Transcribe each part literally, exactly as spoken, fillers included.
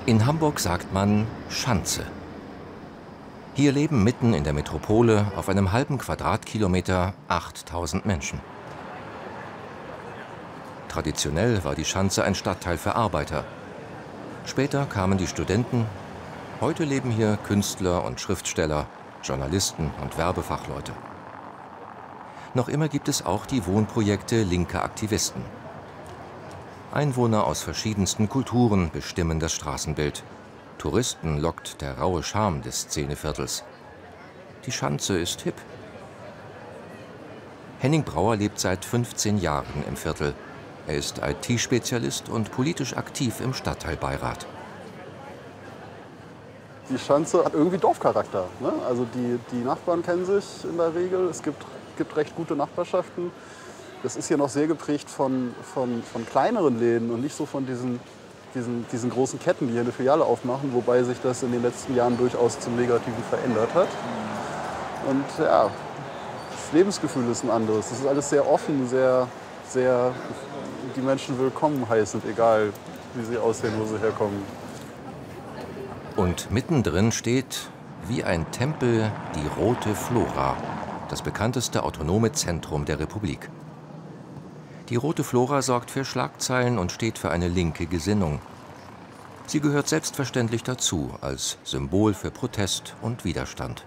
In Hamburg sagt man Schanze. Hier leben mitten in der Metropole auf einem halben Quadratkilometer achttausend Menschen. Traditionell war die Schanze ein Stadtteil für Arbeiter. Später kamen die Studenten. Heute leben hier Künstler und Schriftsteller, Journalisten und Werbefachleute. Noch immer gibt es auch die Wohnprojekte linker Aktivisten. Einwohner aus verschiedensten Kulturen bestimmen das Straßenbild. Touristen lockt der raue Charme des Szeneviertels. Die Schanze ist hip. Henning Brauer lebt seit fünfzehn Jahren im Viertel. Er ist I T-Spezialist und politisch aktiv im Stadtteilbeirat. Die Schanze hat irgendwie Dorfcharakter, ne? Also die, die Nachbarn kennen sich in der Regel. Es gibt, gibt recht gute Nachbarschaften. Das ist hier noch sehr geprägt von, von, von kleineren Läden und nicht so von diesen, diesen, diesen großen Ketten, die hier eine Filiale aufmachen, wobei sich das in den letzten Jahren durchaus zum Negativen verändert hat. Und ja, das Lebensgefühl ist ein anderes. Das ist alles sehr offen, sehr, sehr die Menschen willkommen heißend, egal wie sie aussehen, wo sie herkommen. Und mittendrin steht, wie ein Tempel, die Rote Flora, das bekannteste autonome Zentrum der Republik. Die Rote Flora sorgt für Schlagzeilen und steht für eine linke Gesinnung. Sie gehört selbstverständlich dazu, als Symbol für Protest und Widerstand.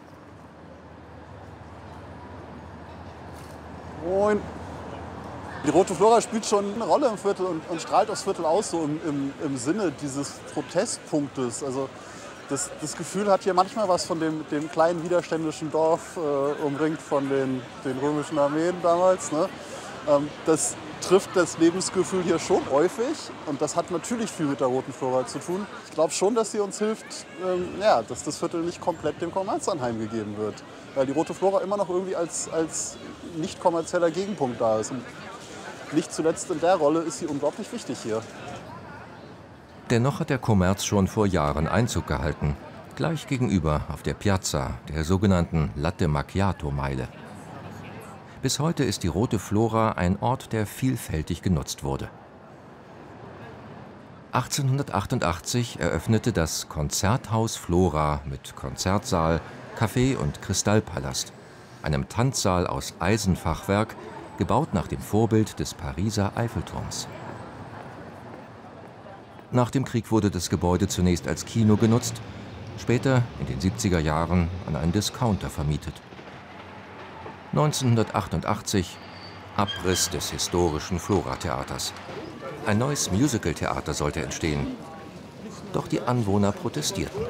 Moin. Die Rote Flora spielt schon eine Rolle im Viertel und, und strahlt aufs Viertel aus, so im, im, im Sinne dieses Protestpunktes. Also das, das Gefühl hat hier manchmal was von dem, dem kleinen widerständischen Dorf, äh, umringt von den, den römischen Armeen damals. Ne? Ähm, das trifft das Lebensgefühl hier schon häufig und das hat natürlich viel mit der Roten Flora zu tun. Ich glaube schon, dass sie uns hilft, ähm, ja, dass das Viertel nicht komplett dem Kommerz anheimgegeben wird. Weil die Rote Flora immer noch irgendwie als, als nicht kommerzieller Gegenpunkt da ist. Und nicht zuletzt in der Rolle ist sie unglaublich wichtig hier. Dennoch hat der Kommerz schon vor Jahren Einzug gehalten. Gleich gegenüber auf der Piazza, der sogenannten Latte Macchiato-Meile. Bis heute ist die Rote Flora ein Ort, der vielfältig genutzt wurde. achtzehnhundertachtundachtzig eröffnete das Konzerthaus Flora mit Konzertsaal, Café und Kristallpalast, einem Tanzsaal aus Eisenfachwerk, gebaut nach dem Vorbild des Pariser Eiffelturms. Nach dem Krieg wurde das Gebäude zunächst als Kino genutzt, später in den siebziger Jahren an einen Discounter vermietet. neunzehnhundertachtundachtzig Abriss des historischen Flora-Theaters. Ein neues Musical-Theater sollte entstehen. Doch die Anwohner protestierten.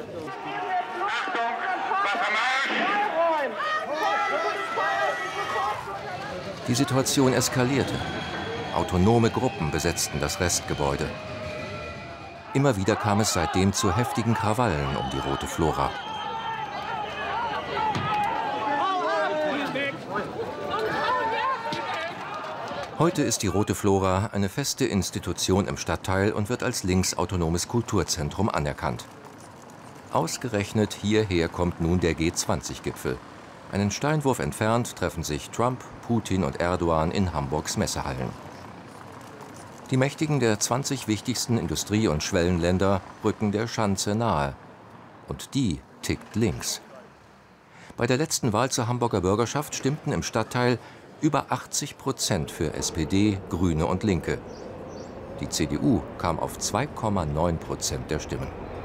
Die Situation eskalierte. Autonome Gruppen besetzten das Restgebäude. Immer wieder kam es seitdem zu heftigen Krawallen um die Rote Flora. Heute ist die Rote Flora eine feste Institution im Stadtteil und wird als linksautonomes Kulturzentrum anerkannt. Ausgerechnet hierher kommt nun der G zwanzig Gipfel. Einen Steinwurf entfernt treffen sich Trump, Putin und Erdogan in Hamburgs Messehallen. Die Mächtigen der zwanzig wichtigsten Industrie- und Schwellenländer rücken der Schanze nahe. Und die tickt links. Bei der letzten Wahl zur Hamburger Bürgerschaft stimmten im Stadtteil über achtzig Prozent für S P D, Grüne und Linke. Die C D U kam auf zwei Komma neun Prozent der Stimmen.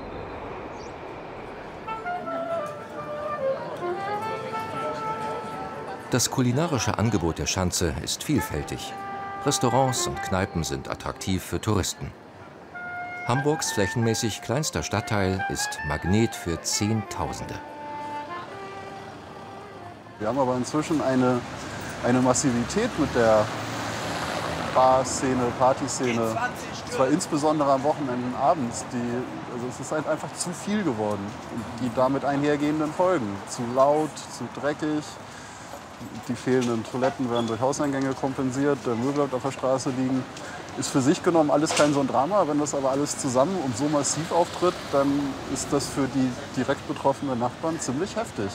Das kulinarische Angebot der Schanze ist vielfältig. Restaurants und Kneipen sind attraktiv für Touristen. Hamburgs flächenmäßig kleinster Stadtteil ist Magnet für Zehntausende. Wir haben aber inzwischen eine, eine Massivität mit der Bar-Szene, Partyszene. Zwar insbesondere am Wochenende und abends. Die, also es ist halt einfach zu viel geworden. Und die damit einhergehenden Folgen. Zu laut, zu dreckig. Die fehlenden Toiletten werden durch Hauseingänge kompensiert, der Müll bleibt auf der Straße liegen. Ist für sich genommen alles kein so ein Drama. Wenn das aber alles zusammen und so massiv auftritt, dann ist das für die direkt betroffenen Nachbarn ziemlich heftig.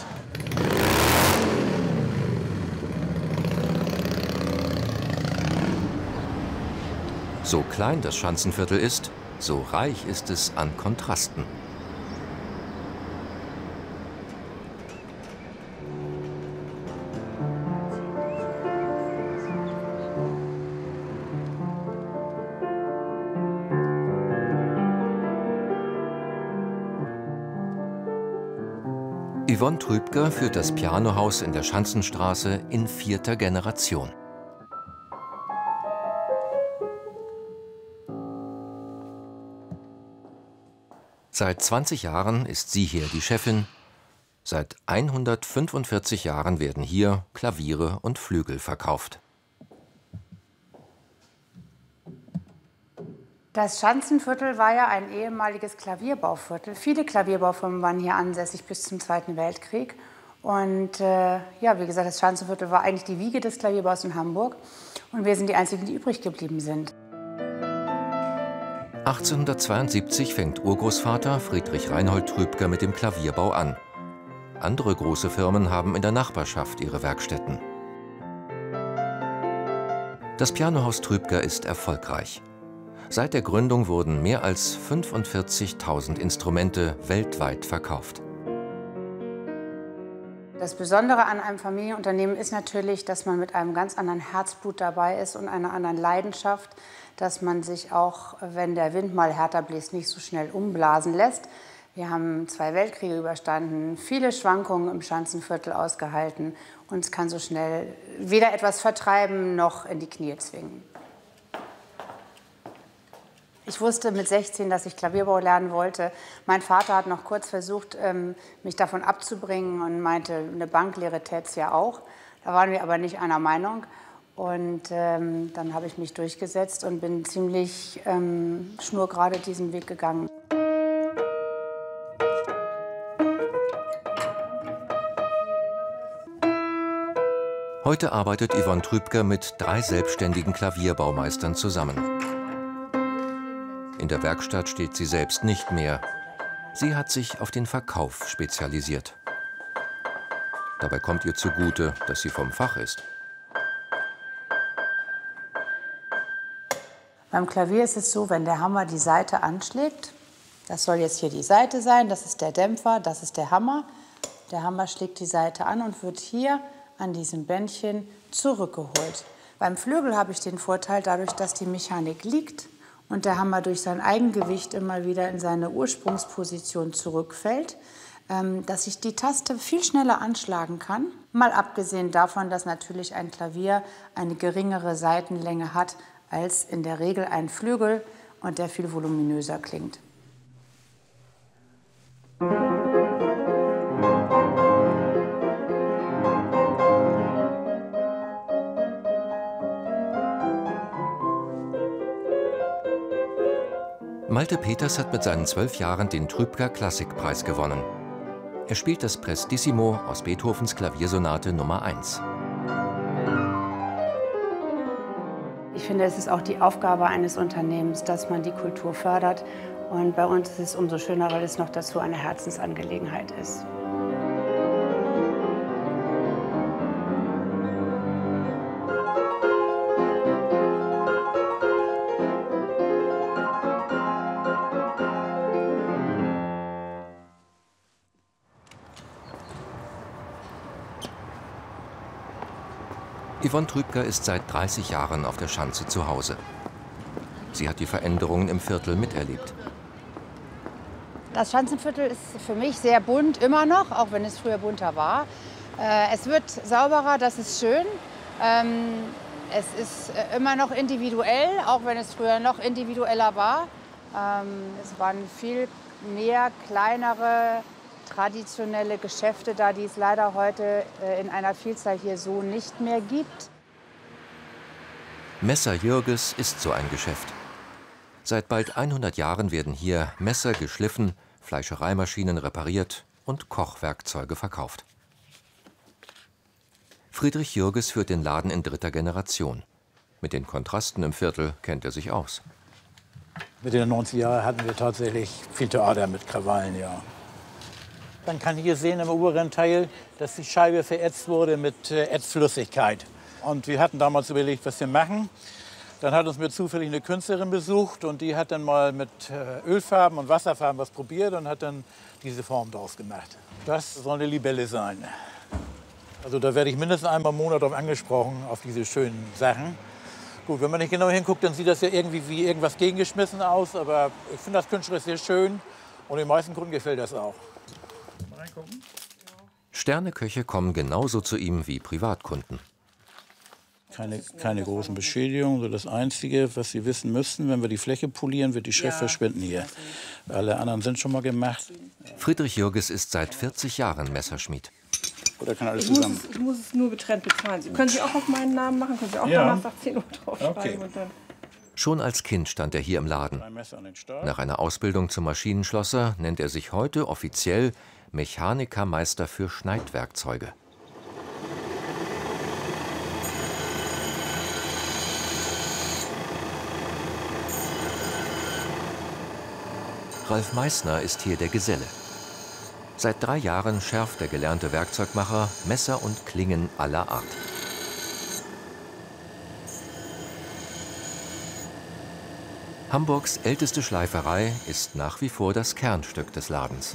So klein das Schanzenviertel ist, So reich ist es an Kontrasten. Yvonne Trübker führt das Pianohaus in der Schanzenstraße in vierter Generation. Seit zwanzig Jahren ist sie hier die Chefin. Seit hundertfünfundvierzig Jahren werden hier Klaviere und Flügel verkauft. Das Schanzenviertel war ja ein ehemaliges Klavierbauviertel. Viele Klavierbaufirmen waren hier ansässig bis zum Zweiten Weltkrieg. Und äh, ja, wie gesagt, das Schanzenviertel war eigentlich die Wiege des Klavierbaus in Hamburg. Und wir sind die Einzigen, die übrig geblieben sind. achtzehnhundertzweiundsiebzig fängt Urgroßvater Friedrich Reinhold Trübker mit dem Klavierbau an. Andere große Firmen haben in der Nachbarschaft ihre Werkstätten. Das Pianohaus Trübker ist erfolgreich. Seit der Gründung wurden mehr als fünfundvierzigtausend Instrumente weltweit verkauft. Das Besondere an einem Familienunternehmen ist natürlich, dass man mit einem ganz anderen Herzblut dabei ist und einer anderen Leidenschaft, dass man sich auch, wenn der Wind mal härter bläst, nicht so schnell umblasen lässt. Wir haben zwei Weltkriege überstanden, viele Schwankungen im Schanzenviertel ausgehalten. Uns kann so schnell weder etwas vertreiben noch in die Knie zwingen. Ich wusste mit sechzehn, dass ich Klavierbau lernen wollte. Mein Vater hat noch kurz versucht, mich davon abzubringen und meinte, eine Banklehre täte es ja auch. Da waren wir aber nicht einer Meinung. Und ähm, dann habe ich mich durchgesetzt und bin ziemlich ähm, schnurgerade diesen Weg gegangen. Heute arbeitet Yvonne Trübker mit drei selbstständigen Klavierbaumeistern zusammen. In der Werkstatt steht sie selbst nicht mehr. Sie hat sich auf den Verkauf spezialisiert. Dabei kommt ihr zugute, dass sie vom Fach ist. Beim Klavier ist es so, wenn der Hammer die Saite anschlägt, das soll jetzt hier die Saite sein, das ist der Dämpfer, das ist der Hammer. Der Hammer schlägt die Saite an und wird hier an diesem Bändchen zurückgeholt. Beim Flügel habe ich den Vorteil, dadurch, dass die Mechanik liegt und der Hammer durch sein Eigengewicht immer wieder in seine Ursprungsposition zurückfällt, dass ich die Taste viel schneller anschlagen kann. Mal abgesehen davon, dass natürlich ein Klavier eine geringere Saitenlänge hat als in der Regel ein Flügel und der viel voluminöser klingt. Malte Peters hat mit seinen zwölf Jahren den Trübker Klassikpreis gewonnen. Er spielt das Prestissimo aus Beethovens Klaviersonate Nummer eins. Ich finde, es ist auch die Aufgabe eines Unternehmens, dass man die Kultur fördert. Und bei uns ist es umso schöner, weil es noch dazu eine Herzensangelegenheit ist. Yvonne Trübker ist seit dreißig Jahren auf der Schanze zu Hause. Sie hat die Veränderungen im Viertel miterlebt. Das Schanzenviertel ist für mich sehr bunt, immer noch, auch wenn es früher bunter war. Äh, es wird sauberer, das ist schön. Ähm, es ist immer noch individuell, auch wenn es früher noch individueller war. Ähm, es waren viel mehr kleinere, traditionelle Geschäfte da, die es leider heute äh, in einer Vielzahl hier so nicht mehr gibt. Messer Jürges ist so ein Geschäft. Seit bald hundert Jahren werden hier Messer geschliffen, Fleischereimaschinen repariert und Kochwerkzeuge verkauft. Friedrich Jürges führt den Laden in dritter Generation. Mit den Kontrasten im Viertel kennt er sich aus. Mitte der neunziger Jahre hatten wir tatsächlich viel Theater mit Krawallen, ja. Man kann hier sehen im oberen Teil, dass die Scheibe verätzt wurde mit äh, Ätzflüssigkeit. Und wir hatten damals überlegt, was wir machen. Dann hat uns mir zufällig eine Künstlerin besucht und die hat dann mal mit Ölfarben und Wasserfarben was probiert und hat dann diese Form draus gemacht. Das soll eine Libelle sein. Also da werde ich mindestens einmal im Monat drauf angesprochen, auf diese schönen Sachen. Gut, wenn man nicht genau hinguckt, dann sieht das ja irgendwie wie irgendwas gegengeschmissen aus, aber ich finde das künstlerisch sehr schön und den meisten Kunden gefällt das auch. Mal reingucken. Sterneköche kommen genauso zu ihm wie Privatkunden. Keine, keine großen Beschädigungen. So das Einzige, was Sie wissen müssten, wenn wir die Fläche polieren, wird die Schrift ja verschwinden hier. Alle anderen sind schon mal gemacht. Friedrich Jürges ist seit vierzig Jahren Messerschmied. Oder kann alles ich, zusammen? muss es, ich muss es nur getrennt bezahlen. Sie können Sie auch auf meinen Namen machen, können Sie auch ja. danach nach zehn Uhr draufschreiben. Okay. Und dann Schon als Kind stand er hier im Laden. Nach einer Ausbildung zum Maschinenschlosser nennt er sich heute offiziell Mechanikermeister für Schneidwerkzeuge. Ralf Meissner ist hier der Geselle. Seit drei Jahren schärft der gelernte Werkzeugmacher Messer und Klingen aller Art. Hamburgs älteste Schleiferei ist nach wie vor das Kernstück des Ladens.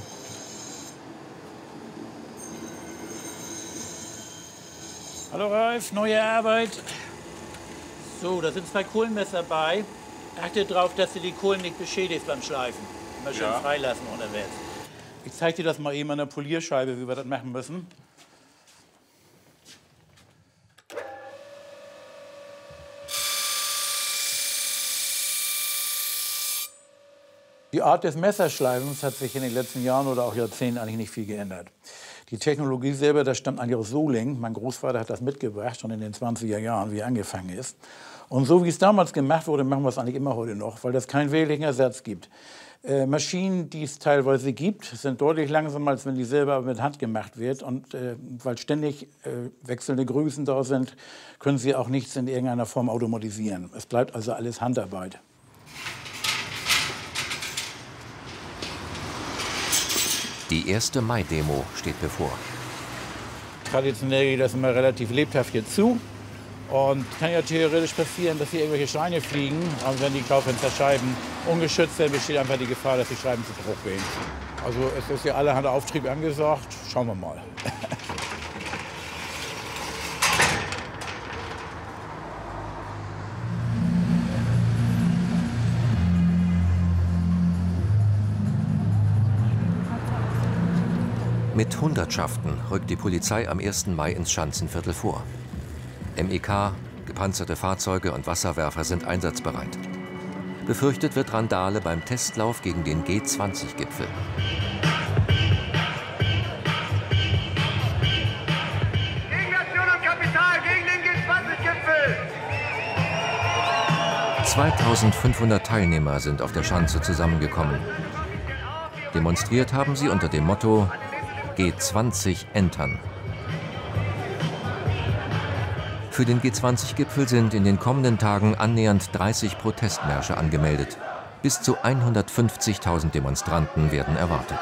Hallo Ralf, neue Arbeit. So, da sind zwei Kohlenmesser bei. Achte darauf, dass du die Kohlen nicht beschädigst beim Schleifen. Immer schön ja. freilassen unterwegs. Ich zeige dir das mal eben an der Polierscheibe, wie wir das machen müssen. Die Art des Messerschleifens hat sich in den letzten Jahren oder auch Jahrzehnten eigentlich nicht viel geändert. Die Technologie selber, das stammt eigentlich aus Solingen. Mein Großvater hat das mitgebracht, schon in den zwanziger Jahren, wie er angefangen ist. Und so wie es damals gemacht wurde, machen wir es eigentlich immer heute noch, weil das keinen wirklichen Ersatz gibt. Äh, Maschinen, die es teilweise gibt, sind deutlich langsamer, als wenn die selber mit Hand gemacht wird. Und äh, weil ständig äh, wechselnde Größen da sind, können sie auch nichts in irgendeiner Form automatisieren. Es bleibt also alles Handarbeit. Die erste Mai-Demo steht bevor. Traditionell geht das immer relativ lebhaft hier zu. Und kann ja theoretisch passieren, dass hier irgendwelche Steine fliegen. Aber wenn die Schaufensterscheiben ungeschützt sind, besteht einfach die Gefahr, dass die Scheiben zu Bruch gehen. Also es ist ja allerhand Auftrieb angesagt. Schauen wir mal. Mit Hundertschaften rückt die Polizei am ersten Mai ins Schanzenviertel vor. M E K, gepanzerte Fahrzeuge und Wasserwerfer sind einsatzbereit. Befürchtet wird Randale beim Testlauf gegen den G zwanzig Gipfel. Gegen Nation und Kapital, gegen den G zwanzig Gipfel! zweitausendfünfhundert Teilnehmer sind auf der Schanze zusammengekommen. Demonstriert haben sie unter dem Motto G zwanzig entern. Für den G zwanzig Gipfel sind in den kommenden Tagen annähernd dreißig Protestmärsche angemeldet. Bis zu hundertfünfzigtausend Demonstranten werden erwartet.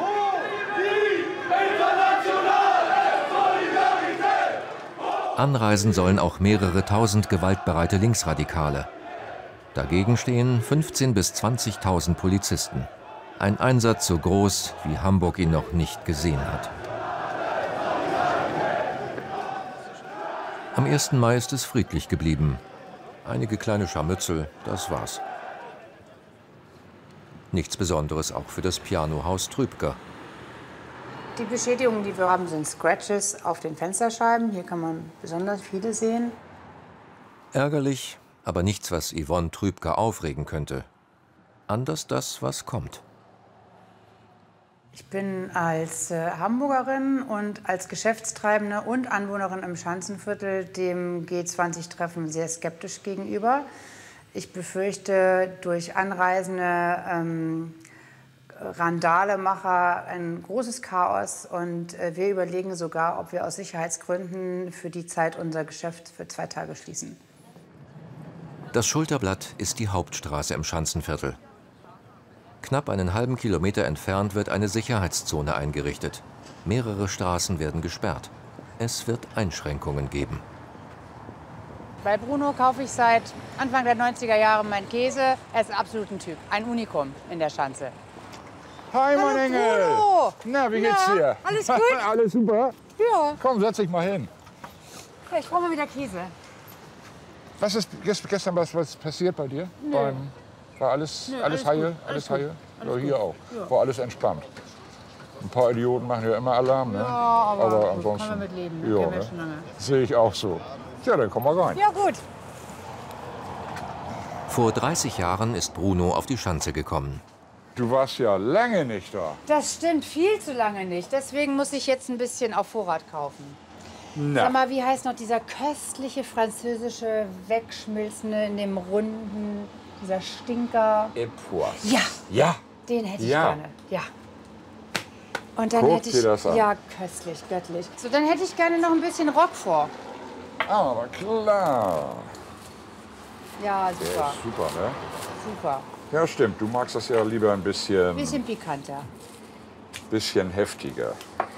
Anreisen sollen auch mehrere tausend gewaltbereite Linksradikale. Dagegen stehen fünfzehntausend bis zwanzigtausend Polizisten. Ein Einsatz so groß, wie Hamburg ihn noch nicht gesehen hat. Am ersten Mai ist es friedlich geblieben. Einige kleine Scharmützel, das war's. Nichts Besonderes auch für das Pianohaus Trübker. Die Beschädigungen, die wir haben, sind Scratches auf den Fensterscheiben. Hier kann man besonders viele sehen. Ärgerlich, aber nichts, was Yvonne Trübker aufregen könnte. Anders das, was kommt. Ich bin als äh, Hamburgerin und als Geschäftstreibende und Anwohnerin im Schanzenviertel dem G zwanzig-Treffen sehr skeptisch gegenüber. Ich befürchte durch anreisende ähm, Randalemacher ein großes Chaos und äh, wir überlegen sogar, ob wir aus Sicherheitsgründen für die Zeit unser Geschäft für zwei Tage schließen. Das Schulterblatt ist die Hauptstraße im Schanzenviertel. Knapp einen halben Kilometer entfernt wird eine Sicherheitszone eingerichtet. Mehrere Straßen werden gesperrt. Es wird Einschränkungen geben. Bei Bruno kaufe ich seit Anfang der neunziger Jahre meinen Käse. Er ist absolut ein Typ, ein Unikum in der Schanze. Hi, mein Hallo, Engel! Bruno. Na, wie geht's Na, dir? alles gut? Alles super? Ja. Komm, setz dich mal hin. Ja, ich brauche mal wieder Käse. Was ist gest- gestern was, was passiert bei dir? Nö. Beim, war alles, Nö, alles alles heil? gut, Alles alles heil? gut, Ja, alles hier gut. auch. Ja. War alles entspannt. Ein paar Idioten machen ja immer Alarm, ne? Ja, aber, gut, ansonsten. kann man mit leben. Ne? Ja, Kennen wir ne? schon lange. Sehe ich auch so. Ja, dann komm mal rein. Ja, gut. Vor dreißig Jahren ist Bruno auf die Schanze gekommen. Du warst ja lange nicht da. Das stimmt viel zu lange nicht. Deswegen muss ich jetzt ein bisschen auf Vorrat kaufen. Na, Sag mal, wie heißt noch dieser köstliche französische, wegschmilzende in dem runden, dieser Stinker? Epois. Ja, Ja. den hätte ich Ja. gerne. Ja. Und dann Guck hätte ich, dir das an. ja, köstlich, göttlich. So, dann hätte ich gerne noch ein bisschen Roquefort. Aber klar. Ja, Der super, ist super, ne? super. Ja, stimmt. Du magst das ja lieber ein bisschen, Ein bisschen pikanter. bisschen heftiger.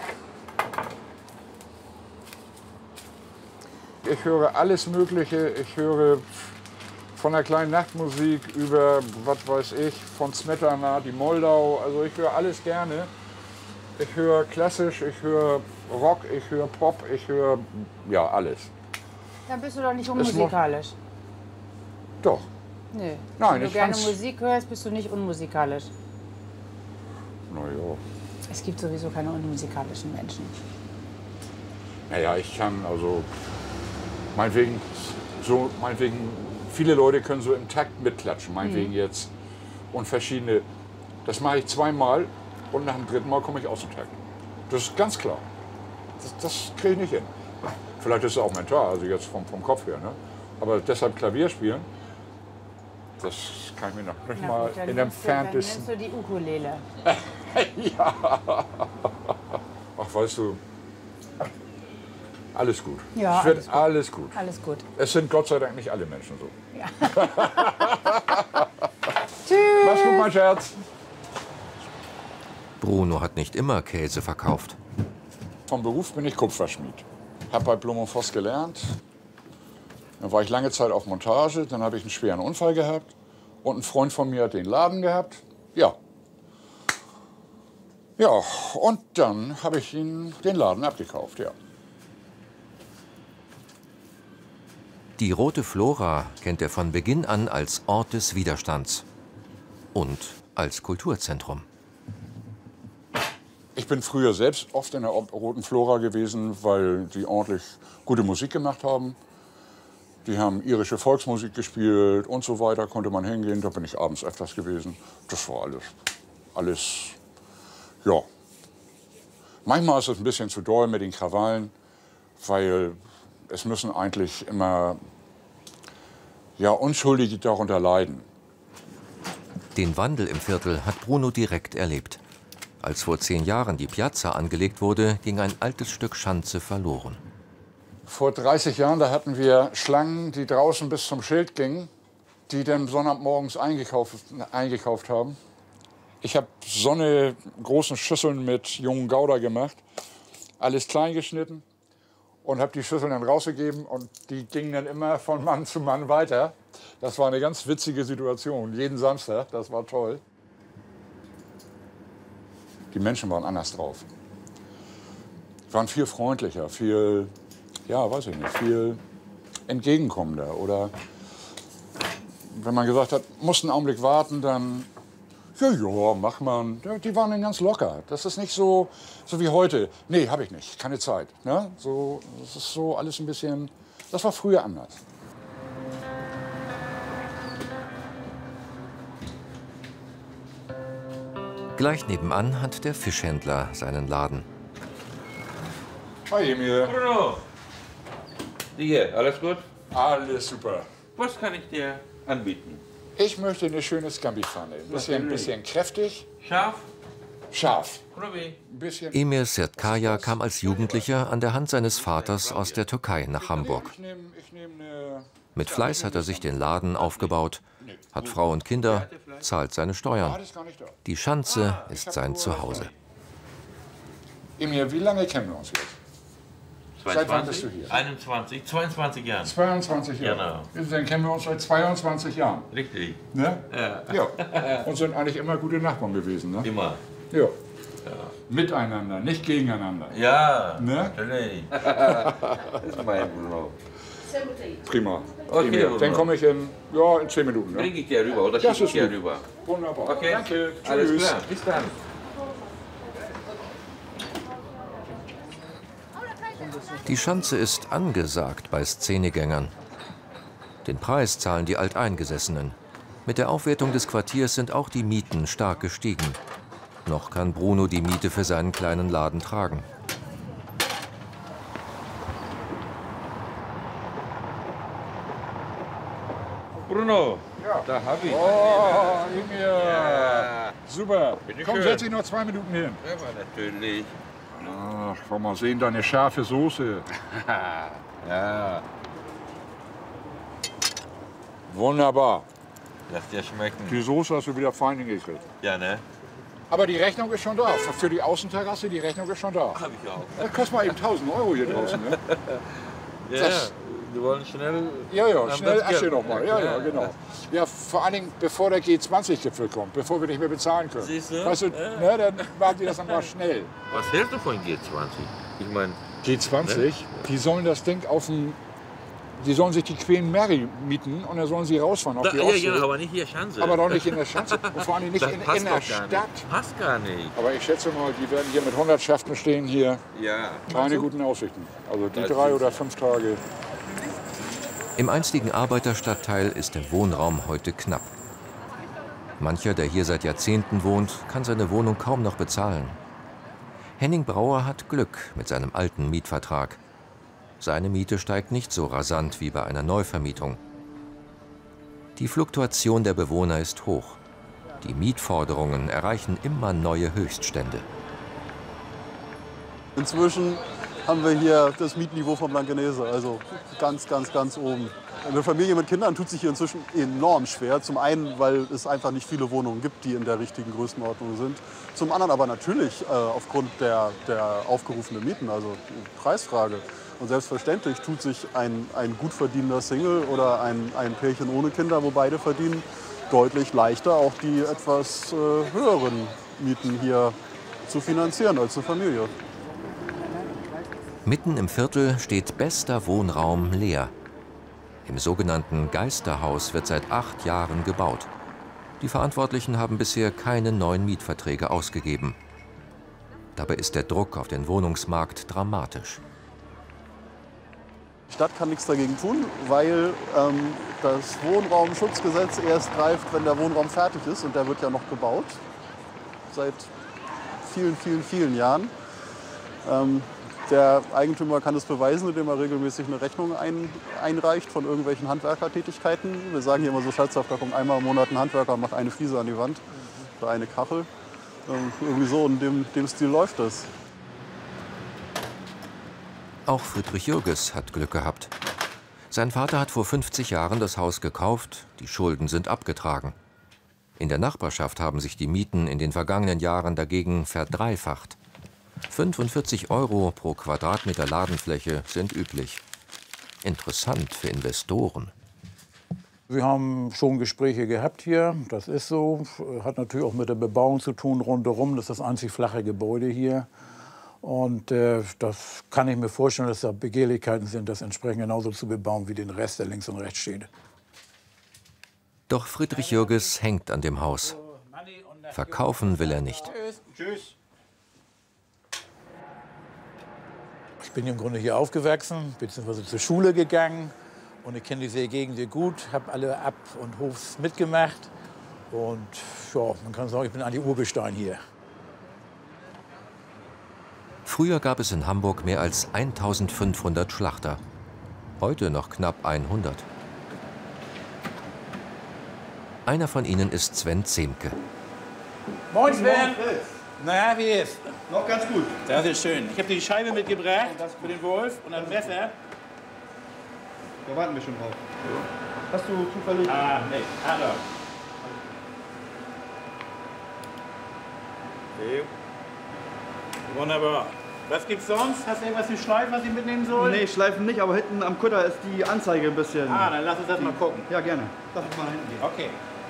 Ich höre alles Mögliche. Ich höre von der kleinen Nachtmusik über, was weiß ich, von Smetana, die Moldau. Also ich höre alles gerne. Ich höre klassisch, ich höre Rock, ich höre Pop, ich höre, ja, alles. Dann bist du doch nicht muss- unmusikalisch. Doch. Nö. Nein, Wenn du ich gerne fand's- Musik hörst, bist du nicht unmusikalisch. Na ja. Es gibt sowieso keine unmusikalischen Menschen. Naja, ich kann also, meinetwegen, so, meinetwegen, viele Leute können so im Takt mitklatschen, meinetwegen jetzt. Und verschiedene, das mache ich zweimal und nach dem dritten Mal komme ich aus dem Takt. Das ist ganz klar. Das, das kriege ich nicht hin. Vielleicht ist es auch mental, also jetzt vom, vom Kopf her. Ne? Aber deshalb Klavier spielen, das kann ich mir noch nicht Na mal gut, dann in nimmst du- Dann entferntesten. nimmst du die Ukulele. Ach, weißt du, alles gut. Ja, es wird alles gut. alles gut. Alles gut. Es sind Gott sei Dank nicht alle Menschen so. Tschüss. Mach's gut, mein Schatz. Bruno hat nicht immer Käse verkauft. Vom Beruf bin ich Kupferschmied. Habe bei Blum und Voss gelernt. Dann war ich lange Zeit auf Montage. Dann habe ich einen schweren Unfall gehabt. Und ein Freund von mir hat den Laden gehabt. Ja. Ja, und dann habe ich ihn den Laden abgekauft, ja. Die Rote Flora kennt er von Beginn an als Ort des Widerstands und als Kulturzentrum. Ich bin früher selbst oft in der Roten Flora gewesen, weil die ordentlich gute Musik gemacht haben. Die haben irische Volksmusik gespielt und so weiter, konnte man hingehen. Da bin ich abends öfters gewesen. Das war alles, alles, ja. Manchmal ist es ein bisschen zu doll mit den Krawallen, weil es müssen eigentlich immer, ja, Unschuldige darunter leiden. Den Wandel im Viertel hat Bruno direkt erlebt. Als vor zehn Jahren die Piazza angelegt wurde, ging ein altes Stück Schanze verloren. Vor dreißig Jahren, da hatten wir Schlangen, die draußen bis zum Schild gingen, die dann Sonntagmorgens eingekauft, eingekauft haben. Ich habe so eine großen Schüsseln mit jungen Gouda gemacht, alles klein geschnitten und habe die Schüsseln dann rausgegeben und die gingen dann immer von Mann zu Mann weiter. Das war eine ganz witzige Situation, jeden Samstag, das war toll. Die Menschen waren anders drauf. Waren viel freundlicher, viel, ja, weiß ich nicht, viel entgegenkommender. Oder wenn man gesagt hat, muss einen Augenblick warten, dann, ja, ja, mach man. Die waren dann ganz locker. Das ist nicht so, so wie heute. Nee, habe ich nicht, keine Zeit. Ne? So, das ist so alles ein bisschen, das war früher anders. Gleich nebenan hat der Fischhändler seinen Laden. Hi, Emil. Bruno, wie geht? Alles gut? Alles super. Was kann ich dir anbieten? Ich möchte eine schöne Scampi-Pfanne. Ein bisschen, bisschen kräftig, Scharf? scharf. Oder wie? Ein bisschen. Emir Sertkaya kam als Jugendlicher an der Hand seines Vaters aus der Türkei nach Hamburg. Ich nehm, ich nehm eine, Mit Fleiß hat er sich den Laden aufgebaut, hat Frau und Kinder, zahlt seine ah, Steuern. das ist gar nicht da. Die Schanze ist sein Zuhause. Emil, wie lange kennen wir uns jetzt? Seit wann bist du hier? einundzwanzig, zweiundzwanzig Jahren. zweiundzwanzig Jahre. Genau. Dann kennen wir uns seit zweiundzwanzig Jahren. Richtig. Ne? Ja. Ja. Und sind eigentlich immer gute Nachbarn gewesen. Ne? Immer. Ja. Ja. Miteinander, nicht gegeneinander. Ja, ne? natürlich. Das ist mein Bruno. Prima. Okay, Prima. Dann komme ich in, ja, in zehn Minuten. Ne? Bring ich dir rüber oder Das schicke ich ist dir gut. rüber? Wunderbar. Okay. Danke. Alles Tschüss. klar. Bis dann. Die Schanze ist angesagt bei Szenegängern. Den Preis zahlen die Alteingesessenen. Mit der Aufwertung des Quartiers sind auch die Mieten stark gestiegen. Noch kann Bruno die Miete für seinen kleinen Laden tragen. Bruno, Ja. da habe ich. Oh, Emil. Ja. Super. Bitte Komm, schön. setz dich noch zwei Minuten hin. Aber natürlich. Ach, wollen wir mal sehen, deine scharfe Soße. Ja, Wunderbar. lass dir schmecken. Die Soße hast du wieder fein hingekriegt. Ja, ne? Aber die Rechnung ist schon da. Für die Außenterrasse, die Rechnung ist schon da. Hab ich auch. Das kostet mal eben tausend Euro hier draußen. Ne? Ja, Das- wir wollen schnell. Ja, ja, Am schnell Geld. Asche noch mal. Ja, ja, genau. Ja, vor allen Dingen, bevor der G zwanzig Gipfel kommt, bevor wir nicht mehr bezahlen können. Siehst du? Weißt du, ne, dann machen die das dann mal schnell. Was hältst du von G zwanzig? Ich meine, G zwanzig, die sollen das Ding auf dem... Die sollen sich die Queen Mary mieten und dann sollen sie rausfahren auf die ja, Ostsee. genau, aber nicht hier Schanze. Aber doch nicht in der Schanze. Und vor allem nicht Das in, passt in der doch gar Stadt. Nicht. Passt gar nicht. Aber ich schätze mal, die werden hier mit Hundertschaften stehen hier. Ja. Keine guten Aussichten. Also die Das drei ist- oder fünf Tage. Im einstigen Arbeiterstadtteil ist der Wohnraum heute knapp. Mancher, der hier seit Jahrzehnten wohnt, kann seine Wohnung kaum noch bezahlen. Henning Brauer hat Glück mit seinem alten Mietvertrag. Seine Miete steigt nicht so rasant wie bei einer Neuvermietung. Die Fluktuation der Bewohner ist hoch. Die Mietforderungen erreichen immer neue Höchststände. Inzwischen haben wir hier das Mietniveau von Blankenese, also ganz, ganz, ganz oben. Eine Familie mit Kindern tut sich hier inzwischen enorm schwer. Zum einen, weil es einfach nicht viele Wohnungen gibt, die in der richtigen Größenordnung sind. Zum anderen aber natürlich äh, aufgrund der, der aufgerufenen Mieten, also Preisfrage. Und selbstverständlich tut sich ein, ein gut verdienender Single oder ein, ein Pärchen ohne Kinder, wo beide verdienen, deutlich leichter auch die etwas äh, höheren Mieten hier zu finanzieren als eine Familie. Mitten im Viertel steht bester Wohnraum leer. Im sogenannten Geisterhaus wird seit acht Jahren gebaut. Die Verantwortlichen haben bisher keine neuen Mietverträge ausgegeben. Dabei ist der Druck auf den Wohnungsmarkt dramatisch. Die Stadt kann nichts dagegen tun, weil ähm, das Wohnraumschutzgesetz erst greift, wenn der Wohnraum fertig ist. Und der wird ja noch gebaut, seit vielen, vielen, vielen Jahren. Ähm, der Eigentümer kann es beweisen, indem er regelmäßig eine Rechnung ein, einreicht von irgendwelchen Handwerkertätigkeiten. Wir sagen hier immer so scherzhaft, da kommt einmal im Monat ein Handwerker und macht eine Fliese an die Wand oder eine Kachel. Ähm, irgendwie so in dem, dem Stil läuft das. Auch Friedrich Jürges hat Glück gehabt. Sein Vater hat vor fünfzig Jahren das Haus gekauft, die Schulden sind abgetragen. In der Nachbarschaft haben sich die Mieten in den vergangenen Jahren dagegen verdreifacht. fünfundvierzig Euro pro Quadratmeter Ladenfläche sind üblich. Interessant für Investoren. Wir haben schon Gespräche gehabt hier, das ist so. Hat natürlich auch mit der Bebauung zu tun rundherum. Das ist das einzig flache Gebäude hier. Und äh, das kann ich mir vorstellen, dass da Begehrlichkeiten sind, das entsprechend genauso zu bebauen wie den Rest, der links und rechts steht. Doch Friedrich Jürges hängt an dem Haus. Verkaufen will er nicht. Tschüss. Ich bin im Grunde hier aufgewachsen, beziehungsweise zur Schule gegangen. Und ich kenne diese Gegend hier gut, habe alle Ab- und Hofs mitgemacht. Und ja, man kann sagen, ich bin eigentlich Urgestein hier. Früher gab es in Hamburg mehr als eintausendfünfhundert Schlachter. Heute noch knapp hundert. Einer von ihnen ist Sven Zemke. Moin Sven! Na, wie ist? Noch ganz gut. Das ist schön. Ich habe die Scheibe mitgebracht für den Wolf und ein Messer. Da warten wir schon drauf. Hast du zufällig... Ah, nee. Ah, da. Wunderbar. Was gibt's sonst? Hast du irgendwas für Schleifen, was ich mitnehmen soll? Nee, Schleifen nicht, aber hinten am Kutter ist die Anzeige ein bisschen... Ah, dann lass uns das mal gucken. Ja, gerne. Lass uns mal hinten gehen. Okay.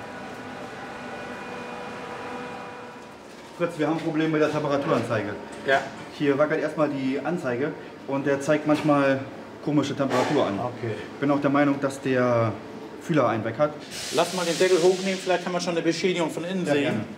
Fritz, wir haben ein Problem mit der Temperaturanzeige. Ja. Hier wackelt erstmal die Anzeige und der zeigt manchmal komische Temperatur an. Okay. Ich bin auch der Meinung, dass der Fühler einen weg hat. Lass mal den Deckel hochnehmen, vielleicht kann man schon eine Beschädigung von innen Ja, sehen. gerne.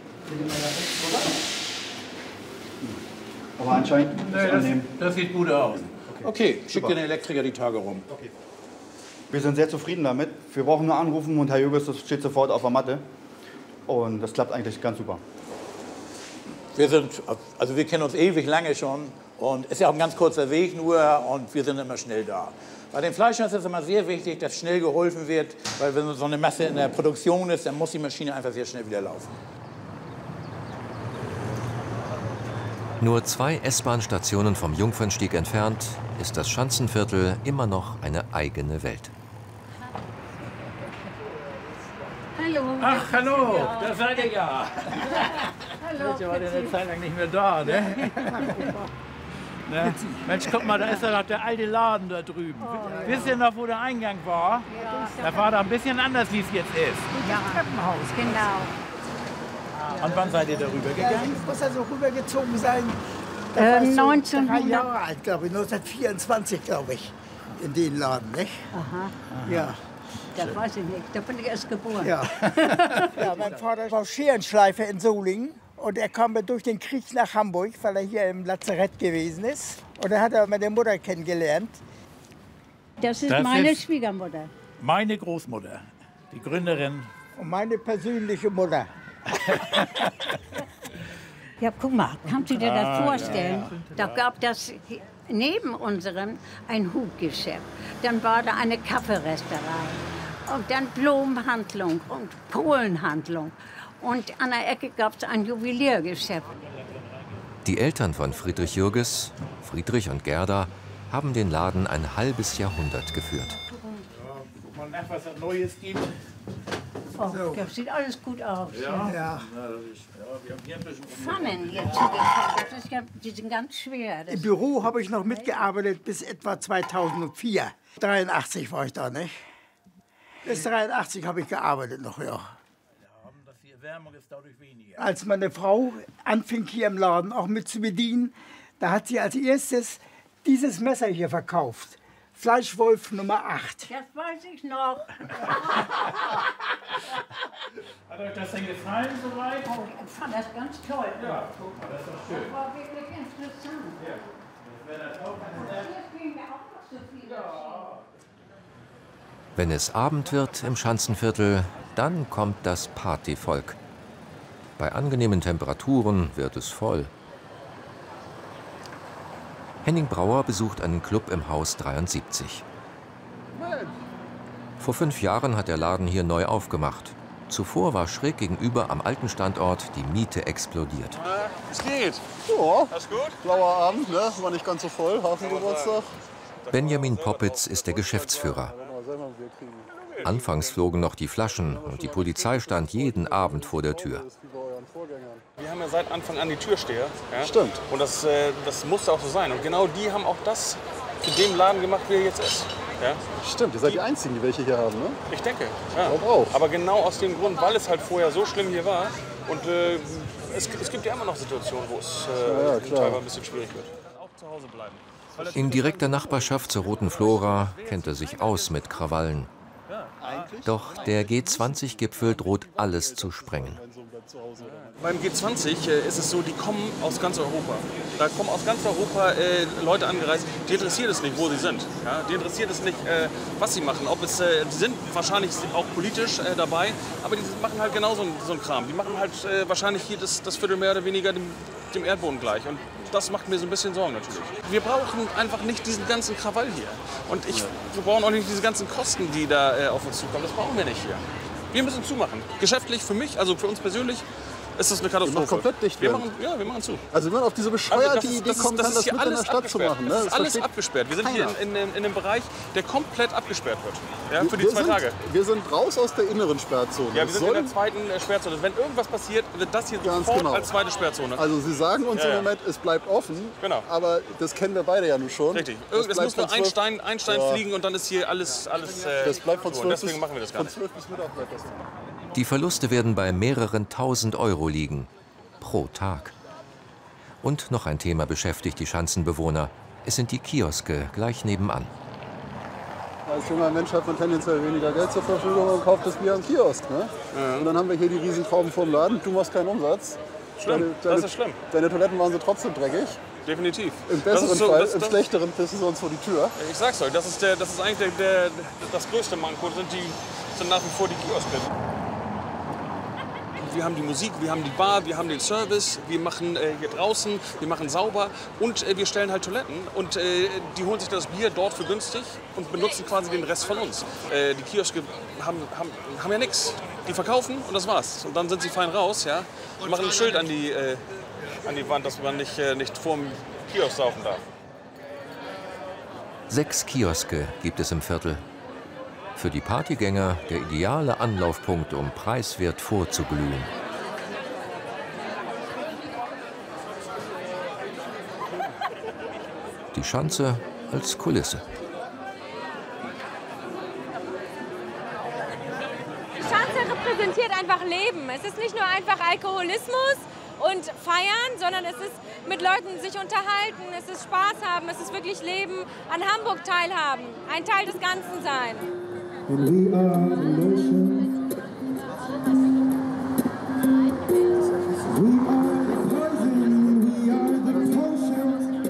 Aber anscheinend Nee, das das, annehmen. das sieht gut aus. Okay, okay schick Super. den Elektriker die Tage rum. Okay. Wir sind sehr zufrieden damit. Wir brauchen nur anrufen und Herr Jürgens steht sofort auf der Matte. Und das klappt eigentlich ganz super. Wir sind, also wir kennen uns ewig lange schon und es ist ja auch ein ganz kurzer Weg nur und wir sind immer schnell da. Bei den Fleischern ist es immer sehr wichtig, dass schnell geholfen wird, weil wenn so eine Masse in der Produktion ist, dann muss die Maschine einfach sehr schnell wieder laufen. Nur zwei S-Bahn-Stationen vom Jungfernstieg entfernt ist das Schanzenviertel immer noch eine eigene Welt. Hallo. Ach, hallo, Ja. da seid ihr ja. Hallo. Ich war eine Zeit lang nicht mehr da, ne? Ne? Mensch, guck mal, da ist ja noch der alte Laden da drüben. Oh, Wisst ihr noch, wo der Eingang war? Ja. Da war da ein bisschen anders, wie es jetzt ist. Ja. Treppenhaus, genau. Und wann seid ihr darüber Ja, gegangen? ich muss also rübergezogen sein. Da Äh, war ich so neunzehnhundert drei Jahre alt, glaube ich, neunzehnhundertvierundzwanzig, glaube ich, in den Laden, nicht? Aha. Ja. Das weiß ich nicht, da bin ich erst geboren. Ja. Ja, mein Vater war Scherenschleifer in Solingen und er kam durch den Krieg nach Hamburg, weil er hier im Lazarett gewesen ist. Und da hat er meine Mutter kennengelernt. Das ist Das meine ist- Schwiegermutter. Meine Großmutter, die Gründerin. Und meine persönliche Mutter. Ja, guck mal, kannst du dir das Ah, vorstellen? ja, Da gab das neben unserem ein Hutgeschäft. Dann war da eine Kaffeerösterei. Und dann Blumenhandlung und Kohlenhandlung. Und an der Ecke gab es ein Juweliergeschäft. Die Eltern von Friedrich Jürges, Friedrich und Gerda, haben den Laden ein halbes Jahrhundert geführt. Guck mal nach, was es Neues gibt. Oh, das sieht alles gut aus. Ja, Ja. Na, das ist, ja wir haben hier ein bisschen Pfannen jetzt gekauft. Das ist ja, die sind ganz schwer. Das Im Büro habe ich noch mitgearbeitet bis etwa zweitausendvier. dreiundachtzig war ich da, nicht? Bis dreiundachtzig habe ich gearbeitet noch, ja. dass die Erwärmung ist dadurch weniger. Als meine Frau anfing hier im Laden auch mit zu bedienen, da hat sie als erstes dieses Messer hier verkauft. Fleischwolf Nummer acht. Das weiß ich noch. Hat euch das denn gefallen soweit? Oh, ich fand das ganz toll. Ja, guck mal, das ist doch schön. Das war wirklich interessant. Ja. Das wäre das auch Und hier kriegen wir auch noch so viel dazu. Wenn es Abend wird im Schanzenviertel, dann kommt das Partyvolk. Bei angenehmen Temperaturen wird es voll. Henning Brauer besucht einen Club im Haus dreiundsiebzig. Vor fünf Jahren hat der Laden hier neu aufgemacht. Zuvor war schräg gegenüber am alten Standort die Miete explodiert. Es geht. Ja. Alles gut? Blauer Abend, ne? War nicht ganz so voll. Hafengeburtstag. Benjamin Poppitz ist der Geschäftsführer. Anfangs flogen noch die Flaschen und die Polizei stand jeden Abend vor der Tür. Wir haben ja seit Anfang an die Türsteher. Ja? Stimmt. Und das, äh, das musste auch so sein. Und genau die haben auch das zu dem Laden gemacht, wie er jetzt ist. Ja? Stimmt, ihr seid die Einzigen, die welche hier haben, ne? Ich denke. Ja. Ich glaube auch. Aber genau aus dem Grund, weil es halt vorher so schlimm hier war. Und äh, es, es gibt ja immer noch Situationen, wo es äh, Ja, ja, klar. teilweise ein bisschen schwierig wird. Auch zu Hause bleiben. In direkter Nachbarschaft zur Roten Flora kennt er sich aus mit Krawallen. Doch der G zwanzig Gipfel droht alles zu sprengen. Beim G zwanzig äh, ist es so, die kommen aus ganz Europa. Da kommen aus ganz Europa äh, Leute angereist. Die interessiert es nicht, wo sie sind. Ja? Die interessiert es nicht, äh, was sie machen. Ob es, äh, die sind wahrscheinlich auch politisch äh, dabei, aber die machen halt genau so, so einen Kram. Die machen halt äh, wahrscheinlich hier das, das Viertel mehr oder weniger dem, dem Erdboden gleich. Und das macht mir so ein bisschen Sorgen natürlich. Wir brauchen einfach nicht diesen ganzen Krawall hier. Und ich, wir brauchen auch nicht diese ganzen Kosten, die da äh, auf uns zukommen. Das brauchen wir nicht hier. Wir müssen zumachen. Geschäftlich für mich, also für uns persönlich, ist das eine Katastrophe. komplett dicht wir werden. machen, ja, wir machen zu. Also wenn man auf diese bescheuerte Also das ist- Idee das ist- kommt, das kann ist das hier mit in der alles Stadt zu abgesperrt. machen. Ne? Das ist alles versteht abgesperrt. Wir sind hier keiner. in, in, einem- in einem Bereich, der komplett abgesperrt wird. Ja, für die wir zwei sind, Tage. Wir sind raus aus der inneren Sperrzone. Ja, wir Es sind in soll- der zweiten äh, Sperrzone. Wenn irgendwas passiert, wird das hier Ganz sofort genau. als zweite Sperrzone. Also Sie sagen uns Ja, im ja. Moment, es bleibt offen, Genau. aber das kennen wir beide ja nun schon. Richtig. Das Es bleibt muss nur von ein zwölf- Stein, ein Stein Ja. fliegen und dann ist hier alles, alles äh, Das bleibt von so. zwölf Deswegen bis, machen wir das gar von nicht. zwölf bis Mittag bleibt das. Die Verluste werden bei mehreren tausend Euro liegen. Pro Tag. Und noch ein Thema beschäftigt die Schanzenbewohner. Es sind die Kioske gleich nebenan. Als junger Mensch hat man tendenziell weniger Geld zur Verfügung und kauft das Bier am Kiosk. Ne? Und dann haben wir hier die riesen Trauben vor dem Laden. Du machst keinen Umsatz. Schlimm, Deine, das deine, ist schlimm. Deine Toiletten waren sie trotzdem dreckig. Definitiv. Im Das besseren ist so- Fall, das- im das- schlechteren pissen sie uns vor die Tür. Ich sag's euch, das ist, der, das ist eigentlich der, der, das größte Manko, sind, die, sind nach wie vor die Kioske. Wir haben die Musik, wir haben die Bar, wir haben den Service, wir machen äh, hier draußen, wir machen sauber und äh, wir stellen halt Toiletten und äh, die holen sich das Bier dort für günstig und benutzen quasi den Rest von uns. Äh, die Kioske haben, haben, haben ja nichts. Die verkaufen und das war's. Und dann sind sie fein raus, ja, und machen ein Schild an die, äh, an die Wand, dass man nicht, äh, nicht vorm Kiosk saufen darf. Sechs Kioske gibt es im Viertel. Für die Partygänger der ideale Anlaufpunkt, um preiswert vorzuglühen. Die Schanze als Kulisse. Die Schanze repräsentiert einfach Leben. Es ist nicht nur einfach Alkoholismus und Feiern, sondern es ist mit Leuten sich unterhalten, es ist Spaß haben, es ist wirklich Leben, an Hamburg teilhaben, ein Teil des Ganzen sein. And we are the nation. We are the poison, we are the potion.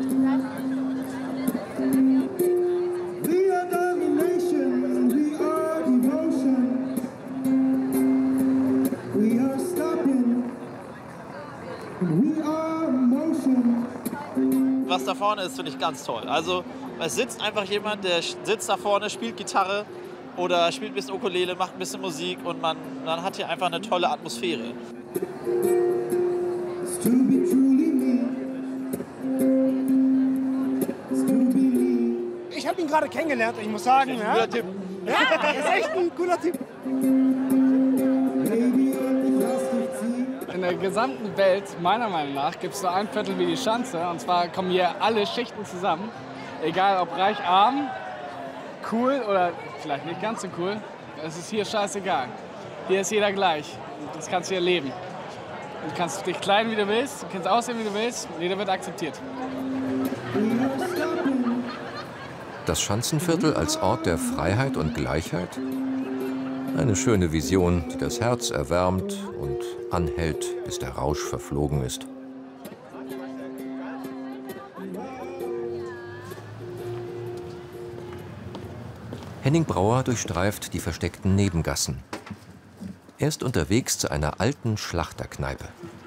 We are domination, we are devotion. We are stopping, we are motion. Was da vorne ist, finde ich ganz toll. Also es sitzt einfach jemand, der sitzt da vorne, spielt Gitarre oder spielt ein bisschen Ukulele, macht ein bisschen Musik und man, man hat hier einfach eine tolle Atmosphäre. Ich habe ihn gerade kennengelernt, ich muss sagen. Ein ja. guter Tipp. Ja, das ist echt ein guter Tipp. In der gesamten Welt, meiner Meinung nach, gibt es nur ein Viertel wie die Schanze. Und zwar kommen hier alle Schichten zusammen. Egal ob reich, arm, cool oder vielleicht nicht ganz so cool. Es ist hier scheißegal. Hier ist jeder gleich. Und das kannst du hier leben. Du kannst dich kleiden, wie du willst. Du kannst aussehen, wie du willst. Jeder wird akzeptiert. Das Schanzenviertel als Ort der Freiheit und Gleichheit? Eine schöne Vision, die das Herz erwärmt und anhält, bis der Rausch verflogen ist. Henning Brauer durchstreift die versteckten Nebengassen. Er ist unterwegs zu einer alten Schlachterkneipe.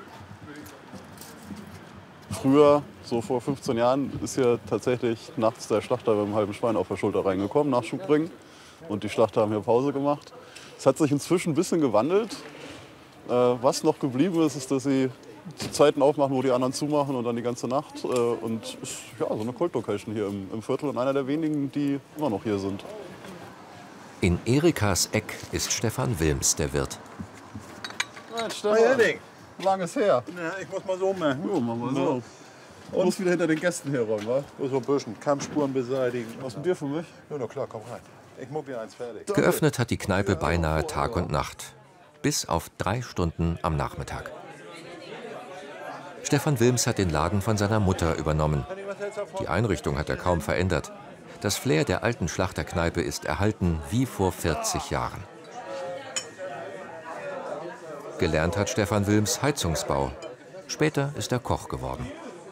Früher, so vor fünfzehn Jahren, ist hier tatsächlich nachts der Schlachter mit einem halben Schwein auf der Schulter reingekommen, Nachschub bringen. Und die Schlachter haben hier Pause gemacht. Es hat sich inzwischen ein bisschen gewandelt. Äh, was noch geblieben ist, ist, dass sie zu Zeiten aufmachen, wo die anderen zumachen und dann die ganze Nacht. Äh, und ist ja, so eine Kultlocation hier im, im Viertel und einer der wenigen, die immer noch hier sind. In Erikas Eck ist Stefan Wilms der Wirt. Mensch, Stefan, lang ist her. Ja, ich muss mal so machen. Jo, machen wir so. Und muss wieder hinter den Gästen herräumen, wa? So ein bisschen Kampfspuren beseitigen. Was ein Bier für mich? Ja, na klar, komm rein. Ich muck dir eins fertig. Geöffnet hat die Kneipe beinahe Tag und Nacht. Bis auf drei Stunden am Nachmittag. Stefan Wilms hat den Laden von seiner Mutter übernommen. Die Einrichtung hat er kaum verändert. Das Flair der alten Schlachterkneipe ist erhalten wie vor vierzig Jahren. Gelernt hat Stefan Wilms Heizungsbau. Später ist er Koch geworden.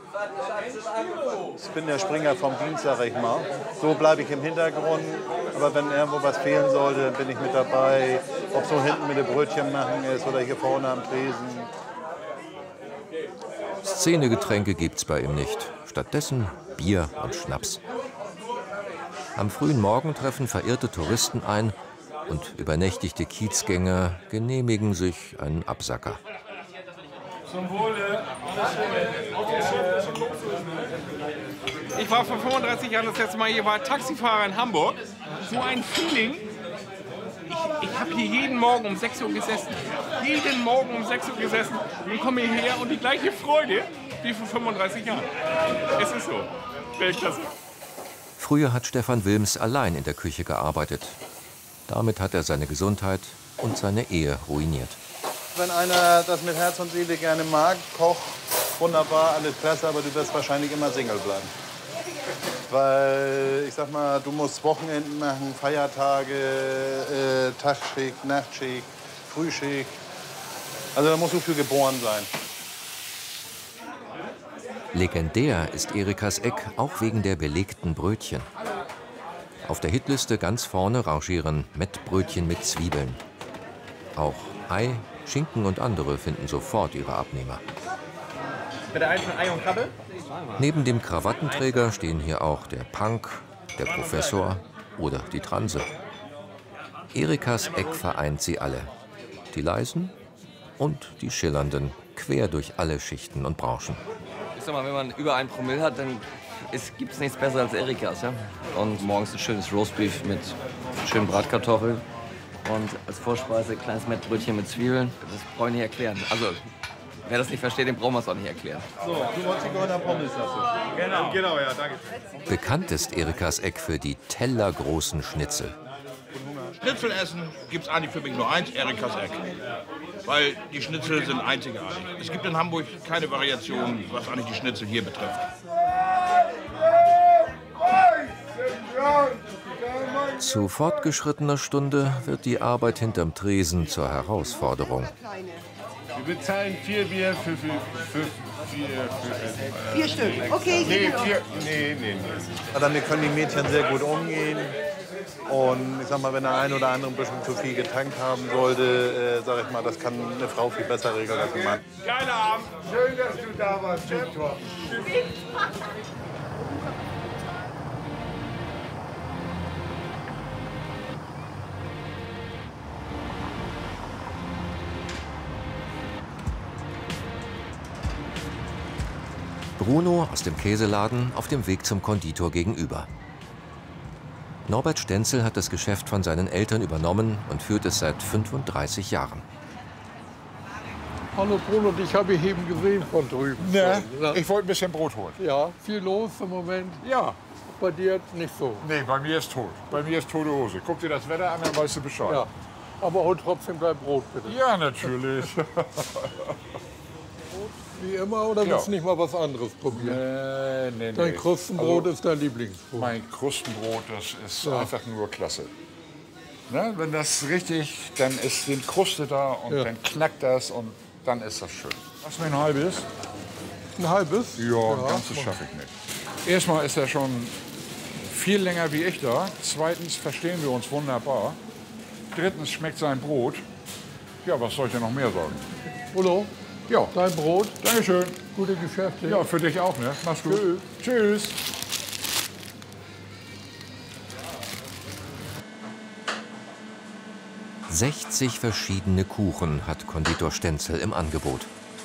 Ich bin der Springer vom Dienst, sag ich mal. So bleibe ich im Hintergrund. Aber wenn irgendwo was fehlen sollte, bin ich mit dabei. Ob so hinten mit dem Brötchen machen ist oder hier vorne am Tresen. Szenegetränke gibt's bei ihm nicht. Stattdessen Bier und Schnaps. Am frühen Morgen treffen verirrte Touristen ein und übernächtigte Kiezgänger genehmigen sich einen Absacker. Zum Wohle. Ich war vor fünfunddreißig Jahren das letzte Mal hier, war Taxifahrer in Hamburg. So ein Feeling. Ich, ich habe hier jeden Morgen um sechs Uhr gesessen. Jeden Morgen um sechs Uhr gesessen und komme hierher und die gleiche Freude wie vor fünfunddreißig Jahren. Es ist so. Weltklasse. Früher hat Stefan Wilms allein in der Küche gearbeitet. Damit hat er seine Gesundheit und seine Ehe ruiniert. Wenn einer das mit Herz und Seele gerne mag, Koch, wunderbar, alles klasse, aber du wirst wahrscheinlich immer Single bleiben. Weil, ich sag mal, du musst Wochenenden machen, Feiertage, äh, Tagschicht, Nachtschicht, Frühschicht. Also da musst du für geboren sein. Legendär ist Erikas Eck auch wegen der belegten Brötchen. Auf der Hitliste ganz vorne rangieren Mettbrötchen mit Zwiebeln. Auch Ei, Schinken und andere finden sofort ihre Abnehmer. Bitte eins mit Ei und Krabbe? Neben dem Krawattenträger stehen hier auch der Punk, der Professor oder die Transe. Erikas Eck vereint sie alle. Die leisen und die schillernden, quer durch alle Schichten und Branchen. Ich sag mal, wenn man über ein Promille hat, dann gibt es nichts besser als Erikas. Ja? Und morgens ein schönes Roastbeef mit schönen Bratkartoffeln. Und als Vorspeise ein kleines Mettbrötchen mit Zwiebeln. Das brauche ich nicht erklären. Also, wer das nicht versteht, dem brauchen wir es auch nicht erklären. So, du wolltest die Goldener Pommes dazu. Genau, genau, ja, danke. Bekannt ist Erikas Eck für die tellergroßen Schnitzel. Schnitzel essen gibt es eigentlich für mich nur eins, Erikas Eck. Weil die Schnitzel sind einzigartig. Es gibt in Hamburg keine Variation, was eigentlich die Schnitzel hier betrifft. Zu fortgeschrittener Stunde wird die Arbeit hinterm Tresen zur Herausforderung. Wir bezahlen vier Bier für, für, für, vier, für, Vier Stück, okay. Nee, vier, nee, nee, nee. Aber damit können die Mädchen sehr gut umgehen. Und ich sag mal, wenn der ein oder andere ein bisschen zu viel getankt haben sollte, äh, sag ich mal, das kann eine Frau viel besser regeln als ein Mann. Geiler Abend. Schön, dass du da warst, Viktor. Bruno aus dem Käseladen auf dem Weg zum Konditor gegenüber. Norbert Stenzel hat das Geschäft von seinen Eltern übernommen und führt es seit fünfunddreißig Jahren. Hallo Bruno, dich habe ich eben gesehen von drüben. Ne? Ich wollte ein bisschen Brot holen. Ja, viel los im Moment. Ja. Bei dir nicht so. Nee, bei mir ist tot. Bei mir ist tote Hose. Guck dir das Wetter an, dann weißt du Bescheid. Ja. Aber hol trotzdem dein Brot, bitte. Ja, natürlich. Wie immer, oder willst du Ja. nicht mal was anderes probieren? Nee, nee, nee. Dein Krustenbrot Also, ist dein Lieblingsbrot. Mein Krustenbrot, das ist Ja. einfach nur klasse. Ne? Wenn das richtig, dann ist die Kruste da und Ja. dann knackt das und dann ist das schön. Hast du mir ein halbes? Ein halbes? Ja, Ja. ein ganzes schaffe ich nicht. Erstmal ist er schon viel länger wie ich da. Zweitens verstehen wir uns wunderbar. Drittens schmeckt sein Brot. Ja, was soll ich denn noch mehr sagen? Udo, ja. dein Brot. Dankeschön. Gute Geschäfte. Ja, für dich auch, ne? Mach's gut. Tschüss. Tschüss. sechzig verschiedene Kuchen hat Konditor Stenzel im Angebot.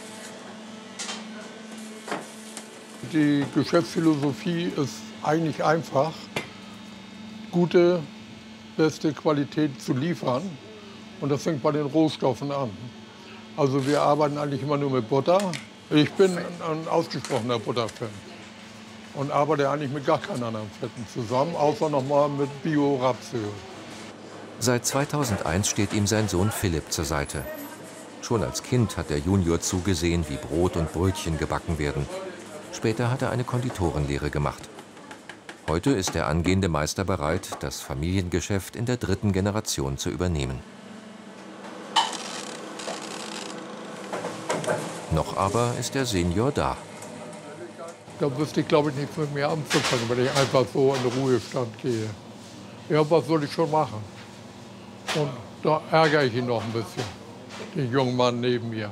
Die Geschäftsphilosophie ist eigentlich einfach, gute, beste Qualität zu liefern. Und das fängt bei den Rohstoffen an. Also wir arbeiten eigentlich immer nur mit Butter. Ich bin ein ausgesprochener Butterfan und arbeite eigentlich mit gar keinen anderen Fetten zusammen, außer noch mal mit Bio-Rapsöl. Seit zweitausendeins steht ihm sein Sohn Philipp zur Seite. Schon als Kind hat der Junior zugesehen, wie Brot und Brötchen gebacken werden. Später hat er eine Konditorenlehre gemacht. Heute ist der angehende Meister bereit, das Familiengeschäft in der dritten Generation zu übernehmen. Noch aber ist der Senior da. Da wüsste ich, glaube ich, nicht mit mir anzufangen, wenn ich einfach so in den Ruhestand gehe. Ja, was soll ich schon machen? Und da ärgere ich ihn noch ein bisschen, den jungen Mann neben mir.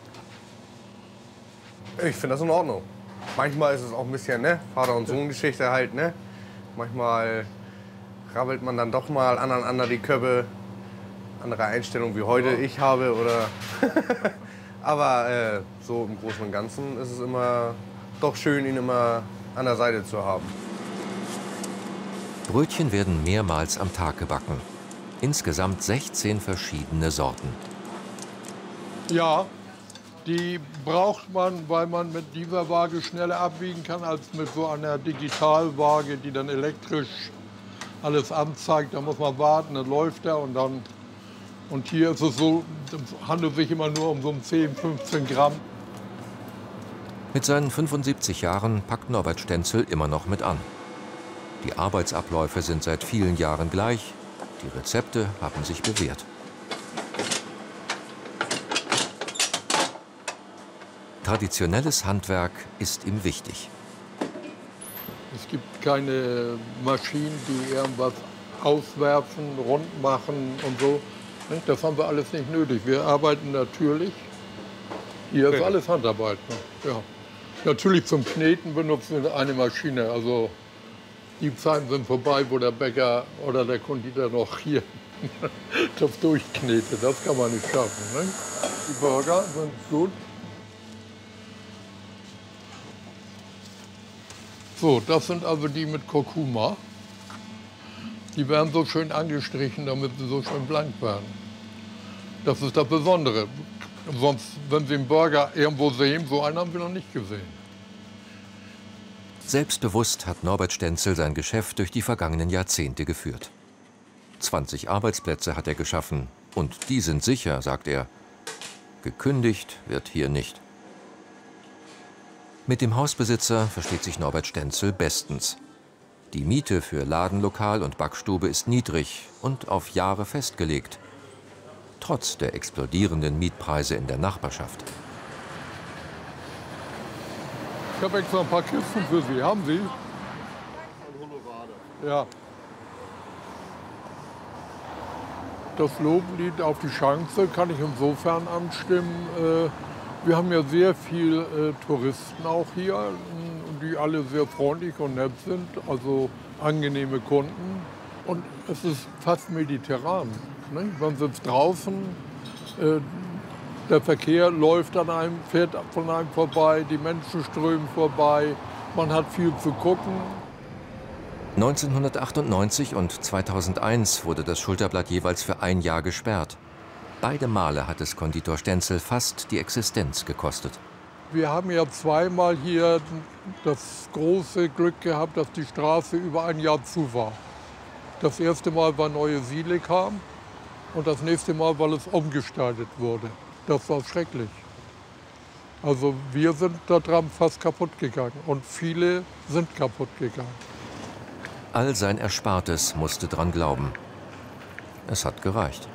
Ich finde das in Ordnung. Manchmal ist es auch ein bisschen, ne, Vater- und Sohn-Geschichte halt, ne. Manchmal rabbelt man dann doch mal aneinander die Köpfe. Andere Einstellung wie heute ich habe oder... Aber äh, so im Großen und Ganzen ist es immer doch schön, ihn immer an der Seite zu haben. Brötchen werden mehrmals am Tag gebacken. Insgesamt sechzehn verschiedene Sorten. Ja, die braucht man, weil man mit dieser Waage schneller abwiegen kann als mit so einer Digitalwaage, die dann elektrisch alles anzeigt. Da muss man warten, dann läuft er und dann. Und hier ist es so, es handelt sich immer nur um so um zehn, fünfzehn Gramm. Mit seinen fünfundsiebzig Jahren packt Norbert Stenzel immer noch mit an. Die Arbeitsabläufe sind seit vielen Jahren gleich. Die Rezepte haben sich bewährt. Traditionelles Handwerk ist ihm wichtig. Es gibt keine Maschinen, die irgendwas auswerfen, rund machen und so. Das haben wir alles nicht nötig. Wir arbeiten natürlich. Hier ist alles Handarbeit. Ja. Natürlich zum Kneten benutzen wir eine Maschine. Also die Zeiten sind vorbei, wo der Bäcker oder der Konditor noch hier das durchknetet. Das kann man nicht schaffen. Ne? Die Burger sind gut. So, das sind also die mit Kurkuma. Die werden so schön angestrichen, damit sie so schön blank werden. Das ist das Besondere. Sonst, wenn Sie einen Burger irgendwo sehen, so einen haben wir noch nicht gesehen. Selbstbewusst hat Norbert Stenzel sein Geschäft durch die vergangenen Jahrzehnte geführt. zwanzig Arbeitsplätze hat er geschaffen. Und die sind sicher, sagt er. Gekündigt wird hier nicht. Mit dem Hausbesitzer versteht sich Norbert Stenzel bestens. Die Miete für Ladenlokal und Backstube ist niedrig und auf Jahre festgelegt. Trotz der explodierenden Mietpreise in der Nachbarschaft. Ich habe extra ein paar Kisten für Sie. Haben Sie? Ja. Das Loblied auf die Chance kann ich insofern anstimmen. Äh, wir haben ja sehr viele äh, Touristen auch hier, die alle sehr freundlich und nett sind, also angenehme Kunden. Und es ist fast mediterran. Ne? Man sitzt draußen, äh, der Verkehr läuft an einem, fährt von einem vorbei, die Menschen strömen vorbei, man hat viel zu gucken. neunzehnhundertachtundneunzig und zweitausendeins wurde das Schulterblatt jeweils für ein Jahr gesperrt. Beide Male hat es Konditor Stenzel fast die Existenz gekostet. Wir haben ja zweimal hier das große Glück gehabt, dass die Straße über ein Jahr zu war. Das erste Mal, weil neue Siedle kam und das nächste Mal, weil es umgestaltet wurde. Das war schrecklich. Also wir sind daran fast kaputt gegangen und viele sind kaputt gegangen. All sein Erspartes musste dran glauben. Es hat gereicht.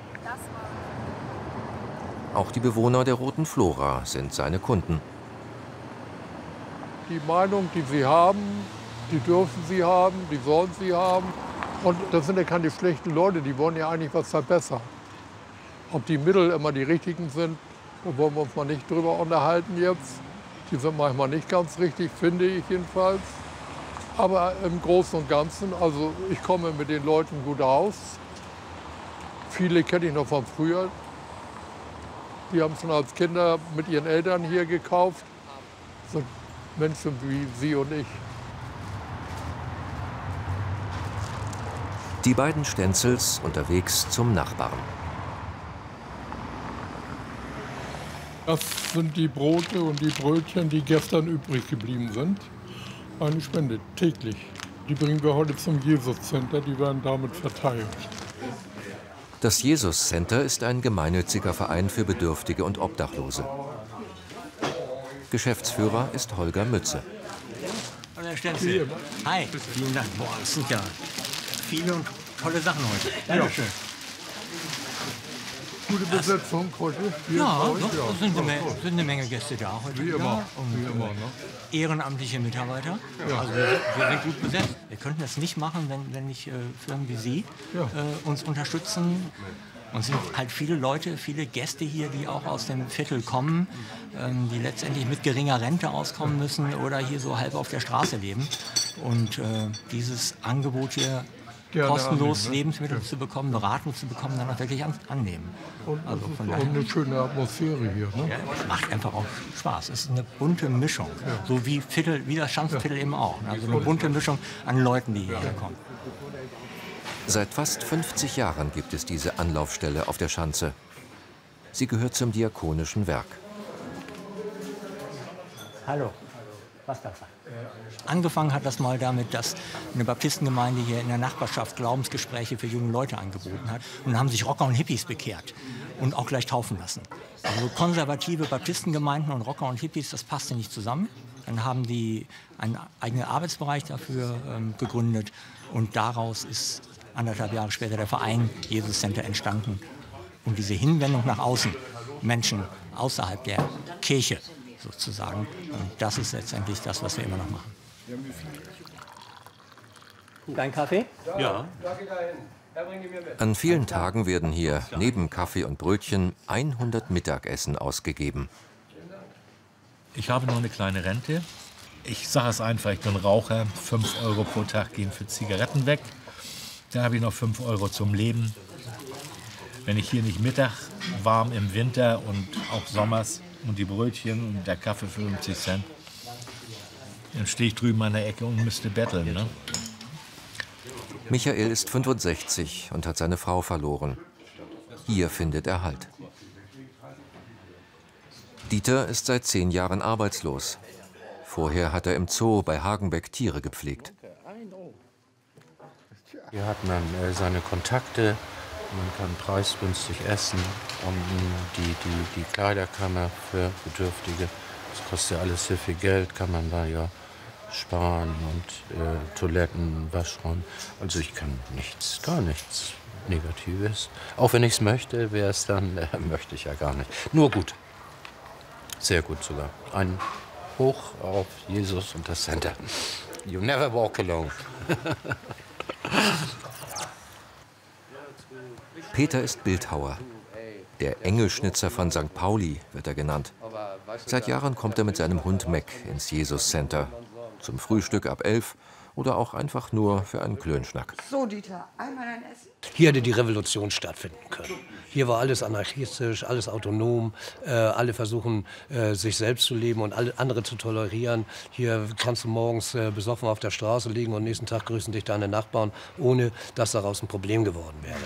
Auch die Bewohner der Roten Flora sind seine Kunden. Die Meinung, die sie haben, die dürfen sie haben, die sollen sie haben. Und das sind ja keine schlechten Leute, die wollen ja eigentlich was verbessern. Ob die Mittel immer die richtigen sind, da wollen wir uns mal nicht drüber unterhalten jetzt. Die sind manchmal nicht ganz richtig, finde ich jedenfalls. Aber im Großen und Ganzen, also ich komme mit den Leuten gut aus. Viele kenne ich noch von früher. Die haben schon als Kinder mit ihren Eltern hier gekauft. So Menschen wie Sie und ich. Die beiden Stenzels unterwegs zum Nachbarn. Das sind die Brote und die Brötchen, die gestern übrig geblieben sind. Eine Spende, täglich. Die bringen wir heute zum Jesus Center, die werden damit verteilt. Das Jesus Center ist ein gemeinnütziger Verein für Bedürftige und Obdachlose. Geschäftsführer ist Holger Mütze. Hallo Herr Stenzel. Hi, vielen Dank. Boah, das sind ja viele und tolle Sachen heute. Dankeschön. Gute Besetzung heute? Hier Ja, heute? doch, Ja, es sind, eine ja, Menge, ja. sind eine Menge Gäste da heute. Wie immer, Und, wie immer, äh, ne? Ehrenamtliche Mitarbeiter. Ja. Also wir, wir sind gut besetzt. Wir könnten das nicht machen, wenn, wenn nicht äh, Firmen wie Sie Ja. äh, uns unterstützen. Und es sind halt viele Leute, viele Gäste hier, die auch aus dem Viertel kommen, ähm, die letztendlich mit geringer Rente auskommen müssen oder hier so halb auf der Straße leben. Und äh, dieses Angebot hier Gerne kostenlos annehmen, ne? Lebensmittel Ja. zu bekommen, Beratung zu bekommen, dann auch wirklich an, annehmen. Und Also es von ist auch daher, eine schöne Atmosphäre hier. Ne? ja, es macht einfach auch Spaß. Es ist eine bunte Mischung, so wie, Viertel, wie das Schanzenviertel eben auch. Also eine bunte Mischung an Leuten, die hierher kommen. Seit fast fünfzig Jahren gibt es diese Anlaufstelle auf der Schanze. Sie gehört zum Diakonischen Werk. Hallo, was darf ich? Angefangen hat das mal damit, dass eine Baptistengemeinde hier in der Nachbarschaft Glaubensgespräche für junge Leute angeboten hat. Und dann haben sich Rocker und Hippies bekehrt und auch gleich taufen lassen. Also konservative Baptistengemeinden und Rocker und Hippies, das passte nicht zusammen. Dann haben die einen eigenen Arbeitsbereich dafür ähm, gegründet und daraus ist anderthalb Jahre später der Verein Jesus Center entstanden. Und diese Hinwendung nach außen, Menschen außerhalb der Kirche sozusagen, und das ist letztendlich das, was wir immer noch machen. Dein Kaffee? Ja. An vielen Tagen werden hier neben Kaffee und Brötchen hundert Mittagessen ausgegeben. Ich habe noch eine kleine Rente. Ich sage es einfach, ich bin Raucher. fünf Euro pro Tag gehen für Zigaretten weg. Dann habe ich noch fünf Euro zum Leben. Wenn ich hier nicht Mittag warm im Winter und auch sommers und die Brötchen und der Kaffee für fünfzig Cent, dann stehe ich drüben an der Ecke und müsste betteln. Ne? Michael ist fünfundsechzig und hat seine Frau verloren. Hier findet er Halt. Dieter ist seit zehn Jahren arbeitslos. Vorher hat er im Zoo bei Hagenbeck Tiere gepflegt. Hier hat man äh, seine Kontakte, man kann preisgünstig essen und die, die, die Kleiderkammer für Bedürftige. Das kostet ja alles sehr viel Geld, kann man da ja sparen und äh, Toiletten, Waschräume. Also ich kann nichts, gar nichts Negatives. Auch wenn ich es möchte, wäre es dann, äh, möchte ich ja gar nicht. Nur gut. Sehr gut sogar. Ein Hoch auf Jesus und das Center. You never walk alone. Peter ist Bildhauer. Der Engelschnitzer von Sankt Pauli wird er genannt. Seit Jahren kommt er mit seinem Hund Mac ins Jesus Center. Zum Frühstück ab elf oder auch einfach nur für einen Klönschnack. So, Dieter, einmal dein Essen. Hier hätte die Revolution stattfinden können. Hier war alles anarchistisch, alles autonom. Äh, alle versuchen, äh, sich selbst zu leben und alle andere zu tolerieren. Hier kannst du morgens äh, besoffen auf der Straße liegen und nächsten Tag grüßen dich deine Nachbarn, ohne dass daraus ein Problem geworden wäre.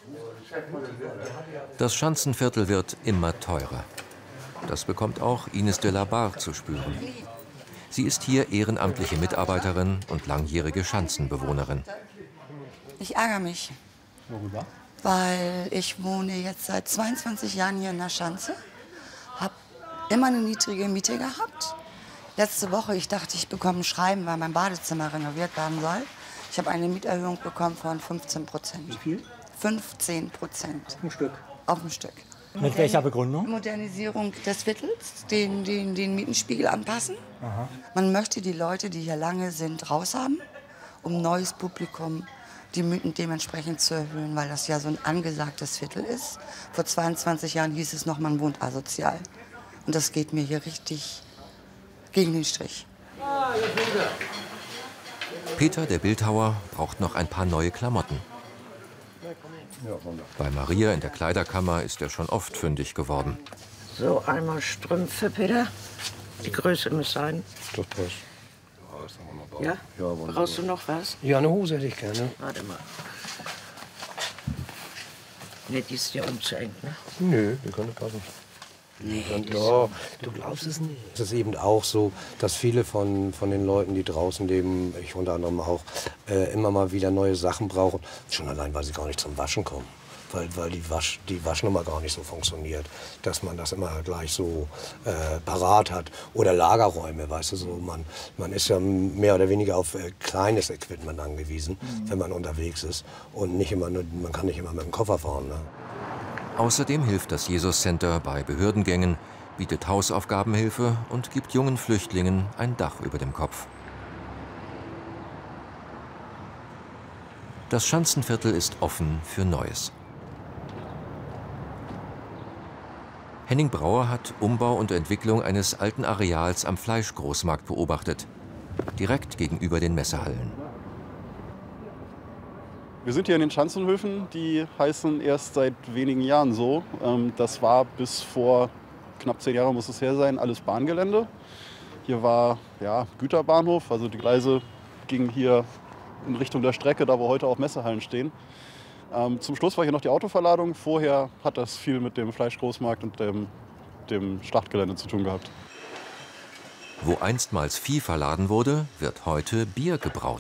Das Schanzenviertel wird immer teurer. Das bekommt auch Ines de la Barre zu spüren. Sie ist hier ehrenamtliche Mitarbeiterin und langjährige Schanzenbewohnerin. Ich ärgere mich, Worüber? weil ich wohne jetzt seit zweiundzwanzig Jahren hier in der Schanze, habe immer eine niedrige Miete gehabt. Letzte Woche, ich dachte, ich bekomme ein Schreiben, weil mein Badezimmer renoviert werden soll. Ich habe eine Mieterhöhung bekommen von fünfzehn Prozent. Wie viel? fünfzehn Prozent. Ein Stück. Auf ein Stück. Mit welcher Begründung? Modernisierung des Viertels, den, den, den Mietenspiegel anpassen. Aha. Man möchte die Leute, die hier lange sind, raushaben, um neues Publikum die Mieten dementsprechend zu erhöhen, weil das ja so ein angesagtes Viertel ist. Vor zweiundzwanzig Jahren hieß es noch, man wohnt asozial. Und das geht mir hier richtig gegen den Strich. Peter, der Bildhauer, braucht noch ein paar neue Klamotten. Bei Maria in der Kleiderkammer ist er schon oft fündig geworden. So, einmal Strümpfe, Peter. Die Größe muss sein. Das passt. Ja? Brauchst du noch was? Ja, eine Hose hätte ich gerne. Warte mal. Ne, die ist ja um zu eng, ne? Nö, die könnte passen. Nee, Ja, du glaubst es nicht. Es ist eben auch so, dass viele von, von den Leuten, die draußen leben, ich unter anderem auch, äh, immer mal wieder neue Sachen brauchen. Schon allein, weil sie gar nicht zum Waschen kommen. Weil, weil die, Wasch, die Waschnummer gar nicht so funktioniert. Dass man das immer gleich so äh, parat hat. Oder Lagerräume, weißt du, so. Man, man ist ja mehr oder weniger auf äh, kleines Equipment angewiesen, mhm. wenn man unterwegs ist. Und nicht immer nur, man kann nicht immer mit dem Koffer fahren. Ne? Außerdem hilft das Jesus Center bei Behördengängen, bietet Hausaufgabenhilfe und gibt jungen Flüchtlingen ein Dach über dem Kopf. Das Schanzenviertel ist offen für Neues. Henning Brauer hat Umbau und Entwicklung eines alten Areals am Fleischgroßmarkt beobachtet, direkt gegenüber den Messehallen. Wir sind hier in den Schanzenhöfen, die heißen erst seit wenigen Jahren so. Das war bis vor knapp zehn Jahren, muss es her sein, alles Bahngelände. Hier war ja, Güterbahnhof, also die Gleise gingen hier in Richtung der Strecke, da wo heute auch Messehallen stehen. Zum Schluss war hier noch die Autoverladung. Vorher hat das viel mit dem Fleischgroßmarkt und dem, dem Schlachtgelände zu tun gehabt. Wo einstmals Vieh verladen wurde, wird heute Bier gebraut.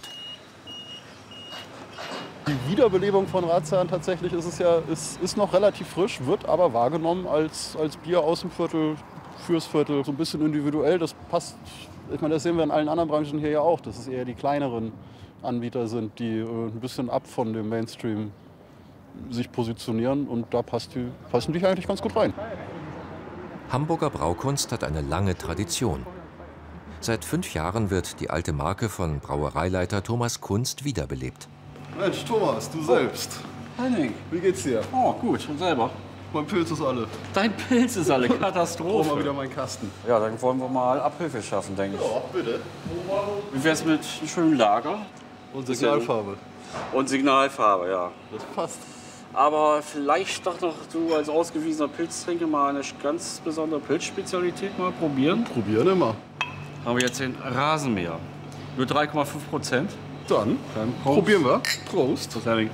Die Wiederbelebung von Ratsherren tatsächlich ist, es ja, ist, ist noch relativ frisch, wird aber wahrgenommen als, als Bier aus dem Viertel, fürs Viertel. So ein bisschen individuell, das passt. Ich meine, das sehen wir in allen anderen Branchen hier ja auch, dass es eher die kleineren Anbieter sind, die äh, ein bisschen ab von dem Mainstream sich positionieren. Und da passt die, passen die eigentlich ganz gut rein. Hamburger Braukunst hat eine lange Tradition. Seit fünf Jahren wird die alte Marke von Brauereileiter Thomas Kunst wiederbelebt. Mensch, Thomas, du selbst. Henning. Wie geht's dir? Oh, gut. Und selber? Mein Pilz ist alle. Dein Pilz ist alle. Katastrophe. Oh, mal wieder meinen Kasten. Ja, dann wollen wir mal Abhilfe schaffen, denke ich. Ja, bitte. Wie wär's mit einem schönen Lager? Und Signalfarbe. Und Signalfarbe, ja. Das passt. Aber vielleicht doch noch du als ausgewiesener Pilztrinker mal eine ganz besondere Pilzspezialität mal probieren? Probieren immer. Haben wir jetzt den Rasenmäher. Nur drei Komma fünf Prozent. Dann, Dann probieren wir. Prost. Prost, Henning.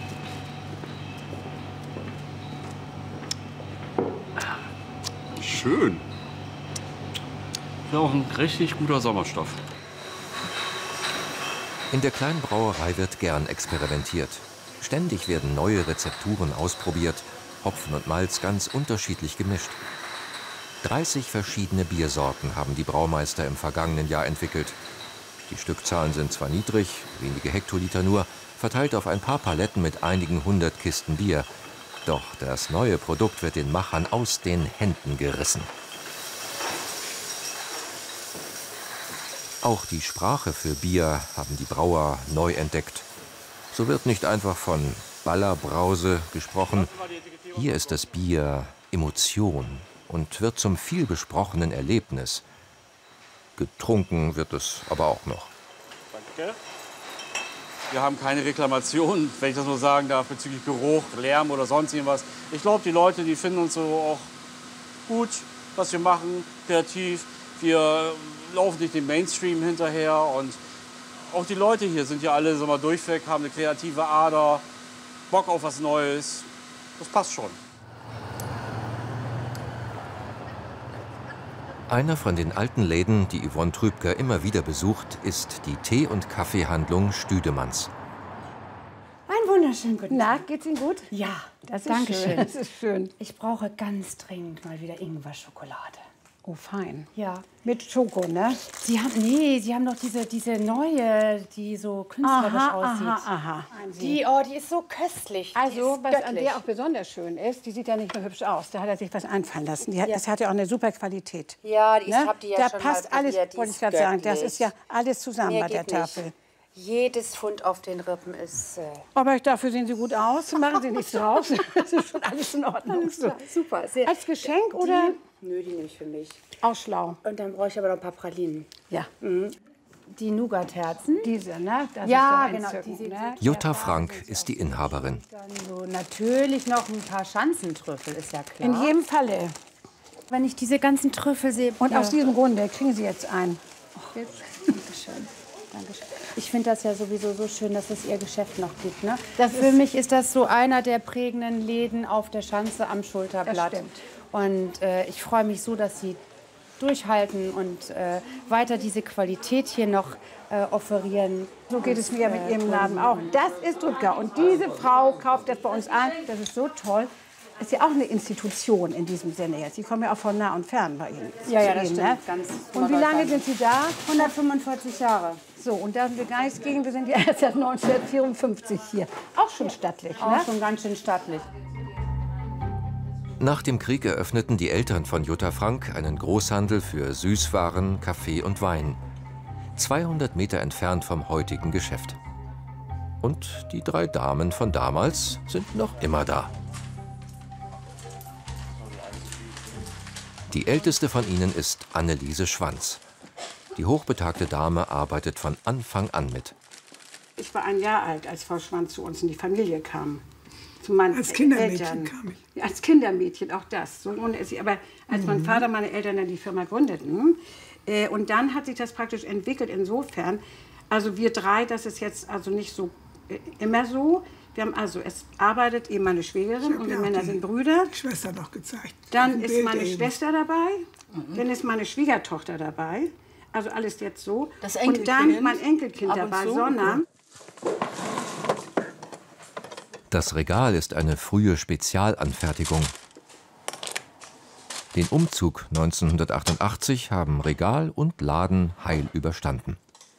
Schön. Ja, auch ein richtig guter Sommerstoff. In der kleinen Brauerei wird gern experimentiert. Ständig werden neue Rezepturen ausprobiert, Hopfen und Malz ganz unterschiedlich gemischt. dreißig verschiedene Biersorten haben die Braumeister im vergangenen Jahr entwickelt. Die Stückzahlen sind zwar niedrig, wenige Hektoliter nur, verteilt auf ein paar Paletten mit einigen hundert Kisten Bier. Doch das neue Produkt wird den Machern aus den Händen gerissen. Auch die Sprache für Bier haben die Brauer neu entdeckt. So wird nicht einfach von Ballerbrause gesprochen. Hier ist das Bier Emotion und wird zum vielbesprochenen Erlebnis. Getrunken wird es aber auch noch. Danke. Wir haben keine Reklamation, wenn ich das nur sagen darf, bezüglich Geruch, Lärm oder sonst irgendwas. Ich glaube, die Leute, die finden uns so auch gut, was wir machen, kreativ. Wir laufen nicht dem Mainstream hinterher. Und auch die Leute hier sind ja alle so mal durchweg, haben eine kreative Ader, Bock auf was Neues. Das passt schon. Einer von den alten Läden, die Yvonne Trübker immer wieder besucht, ist die Tee- und Kaffeehandlung Stüdemanns. Einen wunderschönen guten Tag. Na, geht's Ihnen gut? Ja, das ist Dankeschön. schön. Das ist schön. Ich brauche ganz dringend mal wieder Ingwer-Schokolade. Oh, fein. Ja. Mit Schoko, ne? Sie haben, nee, Sie haben doch diese, diese neue, die so künstlerisch aha, aussieht. Aha, aha. Die, oh, die ist so köstlich. Also, die was göttlich. an der auch besonders schön ist, die sieht ja nicht nur hübsch aus. Da hat er sich was einfallen lassen. Die hat, Ja. Das hat ja auch eine super Qualität. Ja, die- ich Ne? hab die ja da schon passt mal alles, probiert, die wollte ist ich gerade sagen. Das göttlich. ist ja alles zusammen Mehr bei der geht nicht. Tafel. Jedes Pfund auf den Rippen ist... Äh, Aber dafür sehen Sie gut aus. Machen Sie nichts draus. Das ist schon alles in Ordnung. Alles klar, super. Sehr. Als Geschenk die, oder? Nö, die nehme ich für mich. Auch schlau. Und dann brauche ich aber noch ein paar Pralinen. Ja. Mhm. Die Nougat-Herzen. Diese, ne? Das ja, ist so genau. entzückend, Die sehen ne? Jutta Frank ist die Inhaberin. so natürlich noch ein paar Schanzentrüffel, ist ja klar. In jedem Falle. Wenn ich diese ganzen Trüffel sehe... Und ja. aus diesem Grunde kriegen Sie jetzt ein. Jetzt. Dankeschön. Dankeschön. Ich finde das ja sowieso so schön, dass es Ihr Geschäft noch gibt. Ne? Das Für ist- mich ist das so einer der prägenden Läden auf der Schanze am Schulterblatt. Das stimmt. Und äh, ich freue mich so, dass Sie durchhalten und äh, weiter diese Qualität hier noch äh, offerieren. So geht es mir mit Ihrem Laden auch. Das ist Trübker. Und diese Frau kauft das bei uns ein. Das ist so toll. Ist ja auch eine Institution in diesem Sinne jetzt. Sie kommen ja auch von nah und fern bei Ihnen. Ja, ja, zu das Ihnen, stimmt. ne? Ganz Und wie lange sind Sie da? hundertfünfundvierzig Jahre. So, und da sind wir gar nichts gegen. Wir sind ja erst seit neunzehnhundertvierundfünfzig hier. Auch schon stattlich, Auch ne? schon ganz schön stattlich. Nach dem Krieg eröffneten die Eltern von Jutta Frank einen Großhandel für Süßwaren, Kaffee und Wein. zweihundert Meter entfernt vom heutigen Geschäft. Und die drei Damen von damals sind noch immer da. Die älteste von ihnen ist Anneliese Schwanz. Die hochbetagte Dame arbeitet von Anfang an mit. Ich Ich war ein Jahr alt, als Frau Schwanz zu uns in die Familie kam. Zu meinen als Kindermädchen Eltern. kam ich. Ja, als Kindermädchen, auch das. So ohne es, aber als mhm. mein Vater und meine Eltern dann die Firma gründeten, äh, und dann hat sich das praktisch entwickelt insofern, also wir drei, das ist jetzt also nicht so äh, immer so. Wir haben also, es arbeitet eben meine Schwägerin und die Männer sind Brüder. Die Schwester noch gezeigt. Dann Ein ist Bild meine eben. Schwester dabei, mhm. dann ist meine Schwiegertochter dabei. Also alles jetzt so. Das und dann mein Enkelkind Ab und dabei, zu, sondern... Das Regal ist eine frühe Spezialanfertigung. Den Umzug neunzehnhundertachtundachtzig haben Regal und Laden heil überstanden.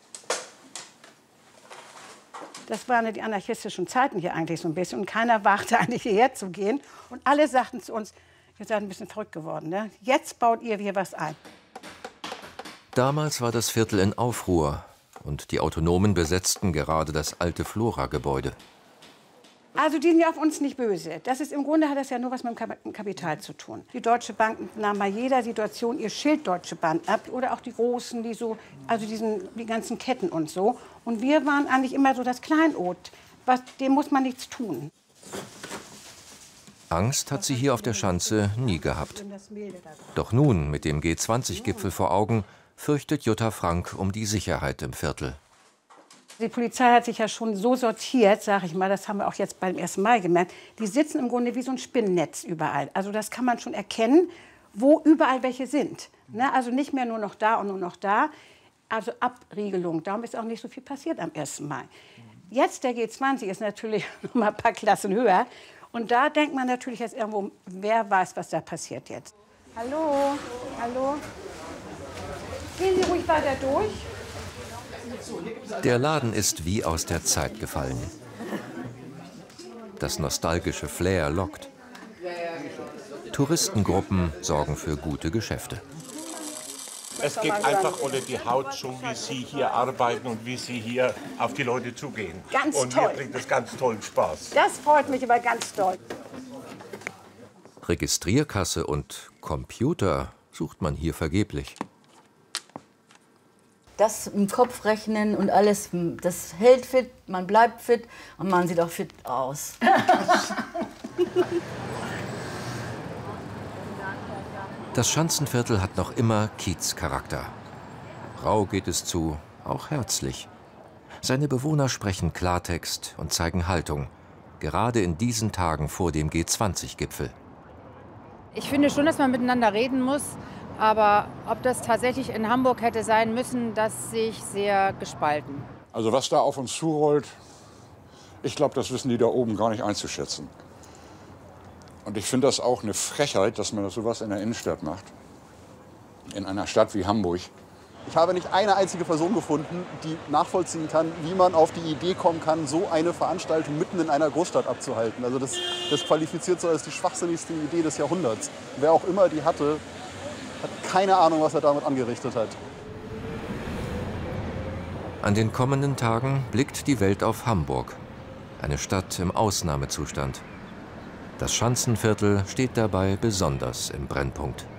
Das waren ja die anarchistischen Zeiten hier eigentlich so ein bisschen. Und keiner wagte eigentlich hierher zu gehen. Und alle sagten zu uns, ihr seid ein bisschen verrückt geworden. Ne? Jetzt baut ihr hier was ein. Damals war das Viertel in Aufruhr und die Autonomen besetzten gerade das alte Flora-Gebäude. Also die sind ja auf uns nicht böse. Das ist, im Grunde hat das ja nur was mit dem Kapital zu tun. Die Deutsche Bank nahm bei jeder Situation ihr Schild Deutsche Bank ab. Oder auch die Großen, die so, also diesen, die ganzen Ketten und so. Und wir waren eigentlich immer so das Kleinod. Was, dem muss man nichts tun. Angst hat sie hier auf der Schanze nie gehabt. Doch nun, mit dem G zwanzig Gipfel vor Augen, fürchtet Jutta Frank um die Sicherheit im Viertel. Die Polizei hat sich ja schon so sortiert, sage ich mal, das haben wir auch jetzt beim ersten Mal gemerkt, die sitzen im Grunde wie so ein Spinnennetz überall. Also das kann man schon erkennen, wo überall welche sind. Ne? Also nicht mehr nur noch da und nur noch da. Also Abriegelung, darum ist auch nicht so viel passiert am ersten Mai. Jetzt der G zwanzig ist natürlich noch mal ein paar Klassen höher. Und da denkt man natürlich jetzt irgendwo, wer weiß, was da passiert jetzt. Hallo, hallo. Gehen Sie ruhig weiter durch. Der Laden ist wie aus der Zeit gefallen. Das nostalgische Flair lockt. Touristengruppen sorgen für gute Geschäfte. Es geht einfach unter die Haut, so wie Sie hier arbeiten und wie Sie hier auf die Leute zugehen. Ganz und toll. mir bringt das ganz tollen Spaß. Das freut mich aber ganz doll. Registrierkasse und Computer sucht man hier vergeblich. Das im Kopf rechnen und alles, das hält fit, man bleibt fit und man sieht auch fit aus. Das Schanzenviertel hat noch immer Kiezcharakter. Rau geht es zu, auch herzlich. Seine Bewohner sprechen Klartext und zeigen Haltung, gerade in diesen Tagen vor dem G zwanzig Gipfel. Ich finde schon, dass man miteinander reden muss. Aber ob das tatsächlich in Hamburg hätte sein müssen, das sehe ich sehr gespalten. Also was da auf uns zurollt, ich glaube, das wissen die da oben gar nicht einzuschätzen. Und ich finde das auch eine Frechheit, dass man das sowas in der Innenstadt macht. In einer Stadt wie Hamburg. Ich habe nicht eine einzige Person gefunden, die nachvollziehen kann, wie man auf die Idee kommen kann, so eine Veranstaltung mitten in einer Großstadt abzuhalten. Also das, das qualifiziert so als die schwachsinnigste Idee des Jahrhunderts. Wer auch immer die hatte, hat keine Ahnung, was er damit angerichtet hat. An den kommenden Tagen blickt die Welt auf Hamburg, eine Stadt im Ausnahmezustand. Das Schanzenviertel steht dabei besonders im Brennpunkt.